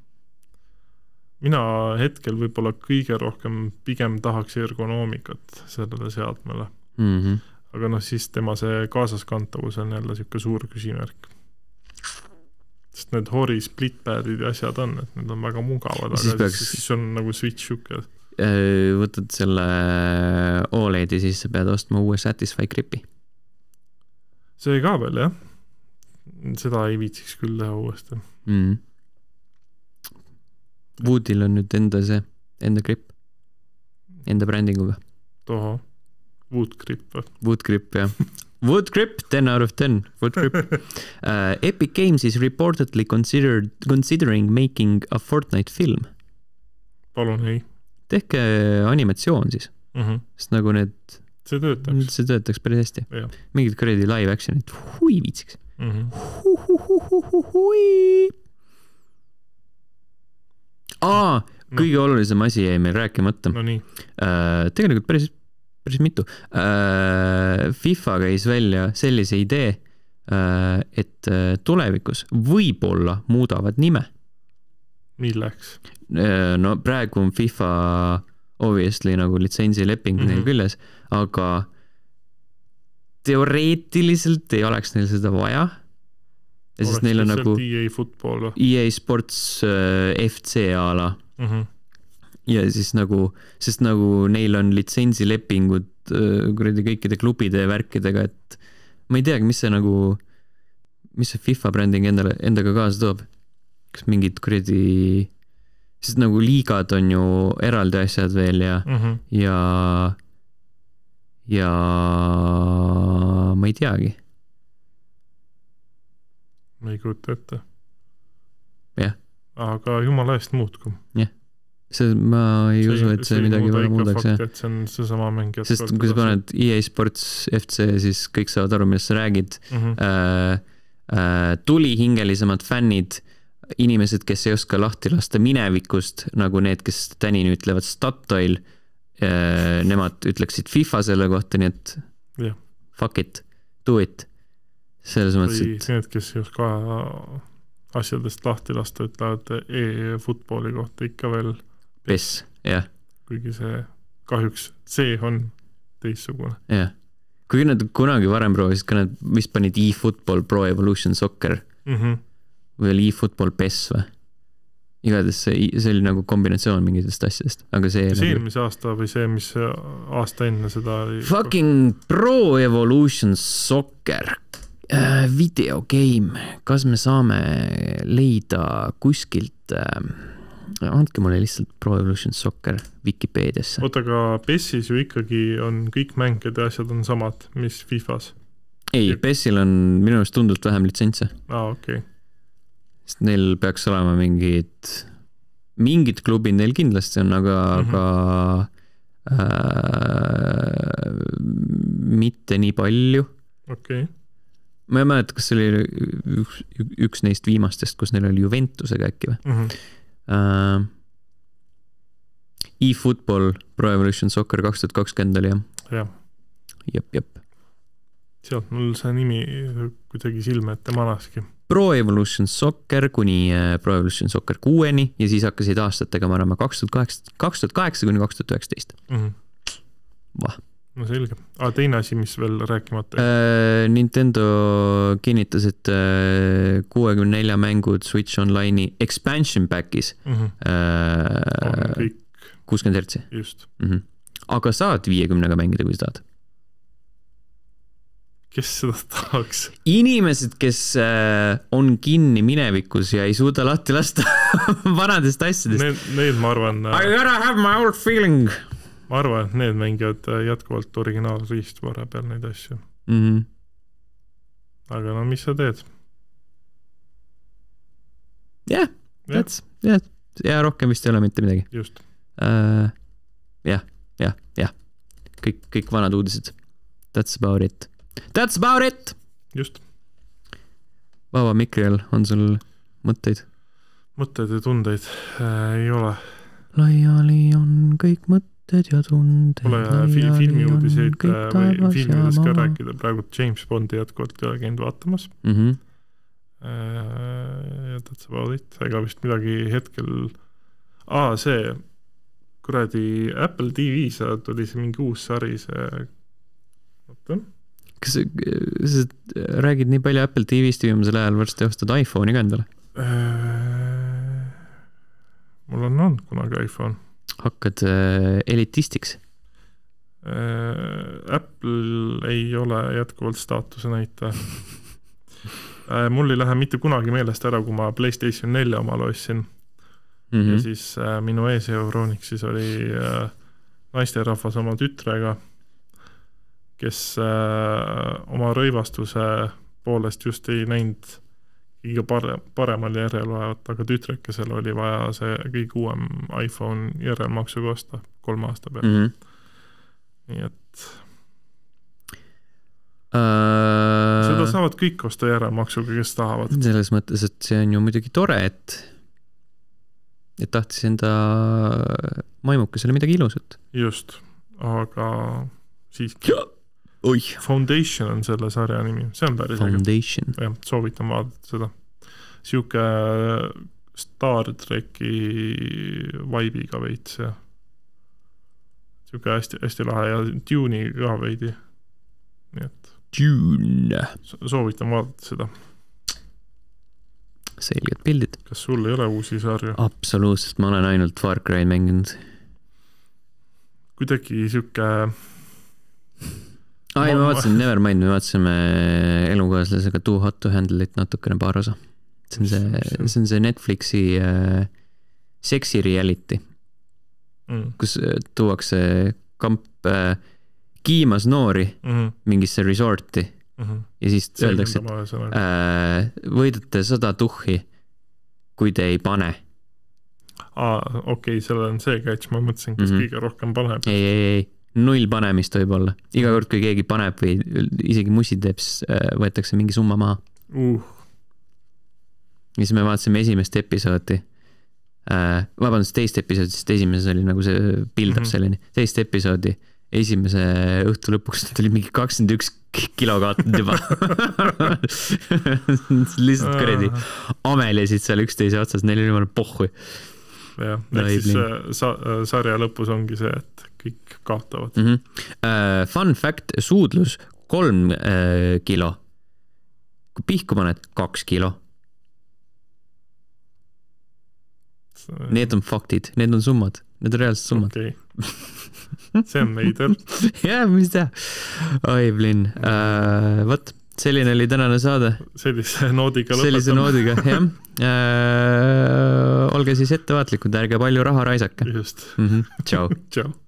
mina hetkel võib-olla kõige rohkem pigem tahaks ergonoomikat sellele seadmele. Mm-hmm. Aga noh, siis tema see kaasaskantavus on jälle siuke suur küsimärk. Sest need Hori splitpadid ja asjad on, et need on väga mugavad, aga peaks... siis, siis on nagu Switch siuke. Võtad selle O L E D-i, siis sa pead ostma uue Satisfy gripi. See ka veel, jah. Seda ei viitsiks küll teha uuesti. Mm. Woodil on nüüd enda see, enda grip. Enda brändinguga. Toho. Wood grip. Wood grip, jah. Wood grip, ten out of ten. Wood grip. Uh, Epic Games is reportedly considered, considering making a Fortnite film. Palun, ei. Tehke animatsioon siis. Mm-hmm. Sest nagu need... See töötaks. See töötaks päris hästi. Ja. Mingid kuradi live actionid. Hui viitsiks. Mm-hmm. Hu, hu, hu, hu, hu, hui. Aa, kõige no. olulisem asi jäi meil rääkimata. No nii. Uh, tegelikult päris, päris mitu. Uh, FIFA käis välja sellise idee, uh, et tulevikus võib-olla muudavad nime. Milleks? Uh, no praegu on FIFA obviously nagu litsensileping mm-hmm. neil küljes, aga teoreetiliselt ei oleks neil seda vaja. Ja siis neil on nagu E A Football. E A Sports uh, F C ala. Mm-hmm. Ja siis nagu, sest nagu neil on litsensilepingud uh, kuradi kõikide klubide ja värkidega, et ma ei teagi, mis see nagu, mis see FIFA bränding endale, endaga kaasa toob. Kas mingid kuradi, sest nagu liigad on ju eraldi asjad veel ja, mm-hmm. ja, ja ma ei teagi. Ma ei kujuta ette. Jah. Aga jumala eest muutkum. Jah. See, ma ei see, usu, et see, see midagi väga muudaks. Fakt, et see on see sama mängijad. Sest kui sa paned E A Sports F C, siis kõik saavad aru, millest sa räägid. Mm-hmm. Äh, äh, tulihingelisemad fännid, inimesed, kes ei oska lahti lasta minevikust, nagu need, kes tänini ütlevad Statoil, äh, nemad ütleksid FIFA selle kohta, nii et yeah. fuck it, do it. Selles mõttes, et... Need, kes ei oska asjadest lahti lasta, ütlevad e-footballi kohta ikka veel PES, jah. Kuigi see kahjuks see on teissugune. Jah. Kuigi nad kunagi varem proovisid, ka nad vist panid e-football Pro Evolution Soccer mm-hmm. või oli e-football PES või? Igatahes see, see oli nagu kombinatsioon mingitest asjadest. Aga see, see nagu... eelmise aasta või see, mis aasta enne seda oli... Fucking Pro Evolution Soccer äh, videogame. Kas me saame leida kuskilt äh, andke mulle lihtsalt Pro Evolution Soccer Wikipeediasse. Oota, aga PESis ju ikkagi on kõik mängijad ja asjad on samad, mis FIFAs? Ei, PESil on minu arust tundult vähem litsentse. Aa, okei. Okay. Sest neil peaks olema mingid, mingid klubid neil kindlasti on, aga, mm-hmm. aga äh, mitte nii palju. Okay. okei okay. Ma ei mäleta, kas see oli üks, üks neist viimastest, kus neil oli Juventusega äkki või mm. -hmm. Uh, eFootball Pro Evolution Soccer kaks tuhat kakskümmend oli jah. jah. Jep, jep. Sealt mul see nimi kuidagi silme ette manaski. Pro Evolution Soccer kuni Pro Evolution Soccer kuueni ja siis hakkasid aastatega manama kaks tuhat kaheksa kuni kaks tuhat üheksateist. Mm-hmm. Vah. No selge. Ah, teine asi, mis veel rääkimata? Uh, Nintendo kinnitas, et uh, kuuekümne nelja mängud Switch Online'i expansion pack'is mm-hmm. uh, kõik... kuuskümmend hertsi. Just. Mm-hmm. Aga saad viiekümnega mängida, kui saad. Kes seda tahaks? Inimesed, kes uh, on kinni minevikus ja ei suuda lahti lasta vanadest asjadest. Need, need ma arvan... I gotta have my old feeling. Ma arvan, et need mängivad jätkuvalt originaalriistvara peal neid asju. Mm-hmm. Aga no, mis sa teed? Jah, yeah, yeah, ja rohkem vist ei ole mitte midagi. Just. Uh, jah, jah, jah. Kõik, kõik vanad uudised. That's about it. That's about it! Just. Vaba Mikril on sul mõtteid? Mõtteid ja tundeid äh, ei ole. Laiali on kõik mõtteid ja tundeid. Pole filmiuudiseid või filmidest ka rääkida. Praegu James Bondi jätkuvalt ei ole käinud vaatamas. Mm-hmm. Ja that's about it. Ega vist midagi hetkel... Aa, see kuradi Apple T V-s tuli see mingi uus sari, see... Oota. Kas sa räägid nii palju Apple T V-st viimasel ajal varsti ostad iPhone'i ka endale? Mul on olnud kunagi iPhone. Hakkad äh, elitistiks? Äh, Apple ei ole jätkuvalt staatuse näita. äh, mul ei lähe mitte kunagi meelest ära, kui ma PlayStation nelja omale ostsin. Mm-hmm. Ja siis äh, minu ees Euronixis oli äh, naisterahvas oma tütrega, kes äh, oma rõivastuse poolest just ei näinud kõige parem, paremal järel vajavat, aga tütrekesel oli vaja see kõige uuem iPhone järelmaksuga osta kolme aasta peal. Mm-hmm. Nii et uh... seda saavad kõik osta järelmaksuga, kes tahavad. Selles mõttes, et see on ju muidugi tore, et et tahtis enda maimukesele midagi ilusat. Just, aga siiski. Oi. Foundation on selle sarja nimi, see on päris Foundation. Äge. Ja, soovitan vaadata seda. Siuke Star Treki vibe'iga veits ja siuke hästi, hästi lahe ja Dune'i ka veidi. Nii et Dune. Soovitan vaadata seda. Selged pildid. Kas sul ei ole uusi sarja? Absoluutselt, ma olen ainult Far Cry mänginud. Kuidagi siuke... Ai, ma vaatasin Nevermind, me vaatasime elukaaslasega Too Hot to Handle It natukene paar osa. See on see, see, on see Netflixi äh, seksi reality, mm. kus tuuakse kamp äh, kiimas noori mm-hmm. mingisse resorti mm-hmm. ja siis öeldakse, et äh, võidate sada tuhhi, kui te ei pane. Aa, okei, okay, selle on see catch, ma mõtlesin, kes mm-hmm. kõige rohkem paneb. Ei, ei, ei. Null panemist võib olla. Iga kord, kui keegi paneb või isegi mussi teeb, võetakse mingi summa maha. Uh. Ja siis me vaatasime esimest episoodi. Äh, vabandust, teist episoodi, sest esimeses oli nagu see build-up mm-hmm. selleni. Teist episoodi, esimese õhtu lõpuks tuli mingi kakskümmend üks kilo kaotanud juba. Lihtsalt kuredi amelisid seal üksteise otsas, neil oli mõne pohhui. Ja, ehk siis sa, sarja lõpus ongi see, et kõik kaotavad. Mm-hmm. Uh, fun fact, suudlus kolm uh, kilo. Kui pihku paned kaks kilo. Need on faktid, need on summad, need on reaalsed summad. Okay. See on meider. Jah, mis teha. Oi, Blin. Uh, võt, selline oli tänane saade. Sellise noodiga lõpetame. Sellise noodiga, jah. Uh, olge siis ettevaatlikud, ärge palju raha raisake. Just. Mm-hmm. Ciao. Ciao.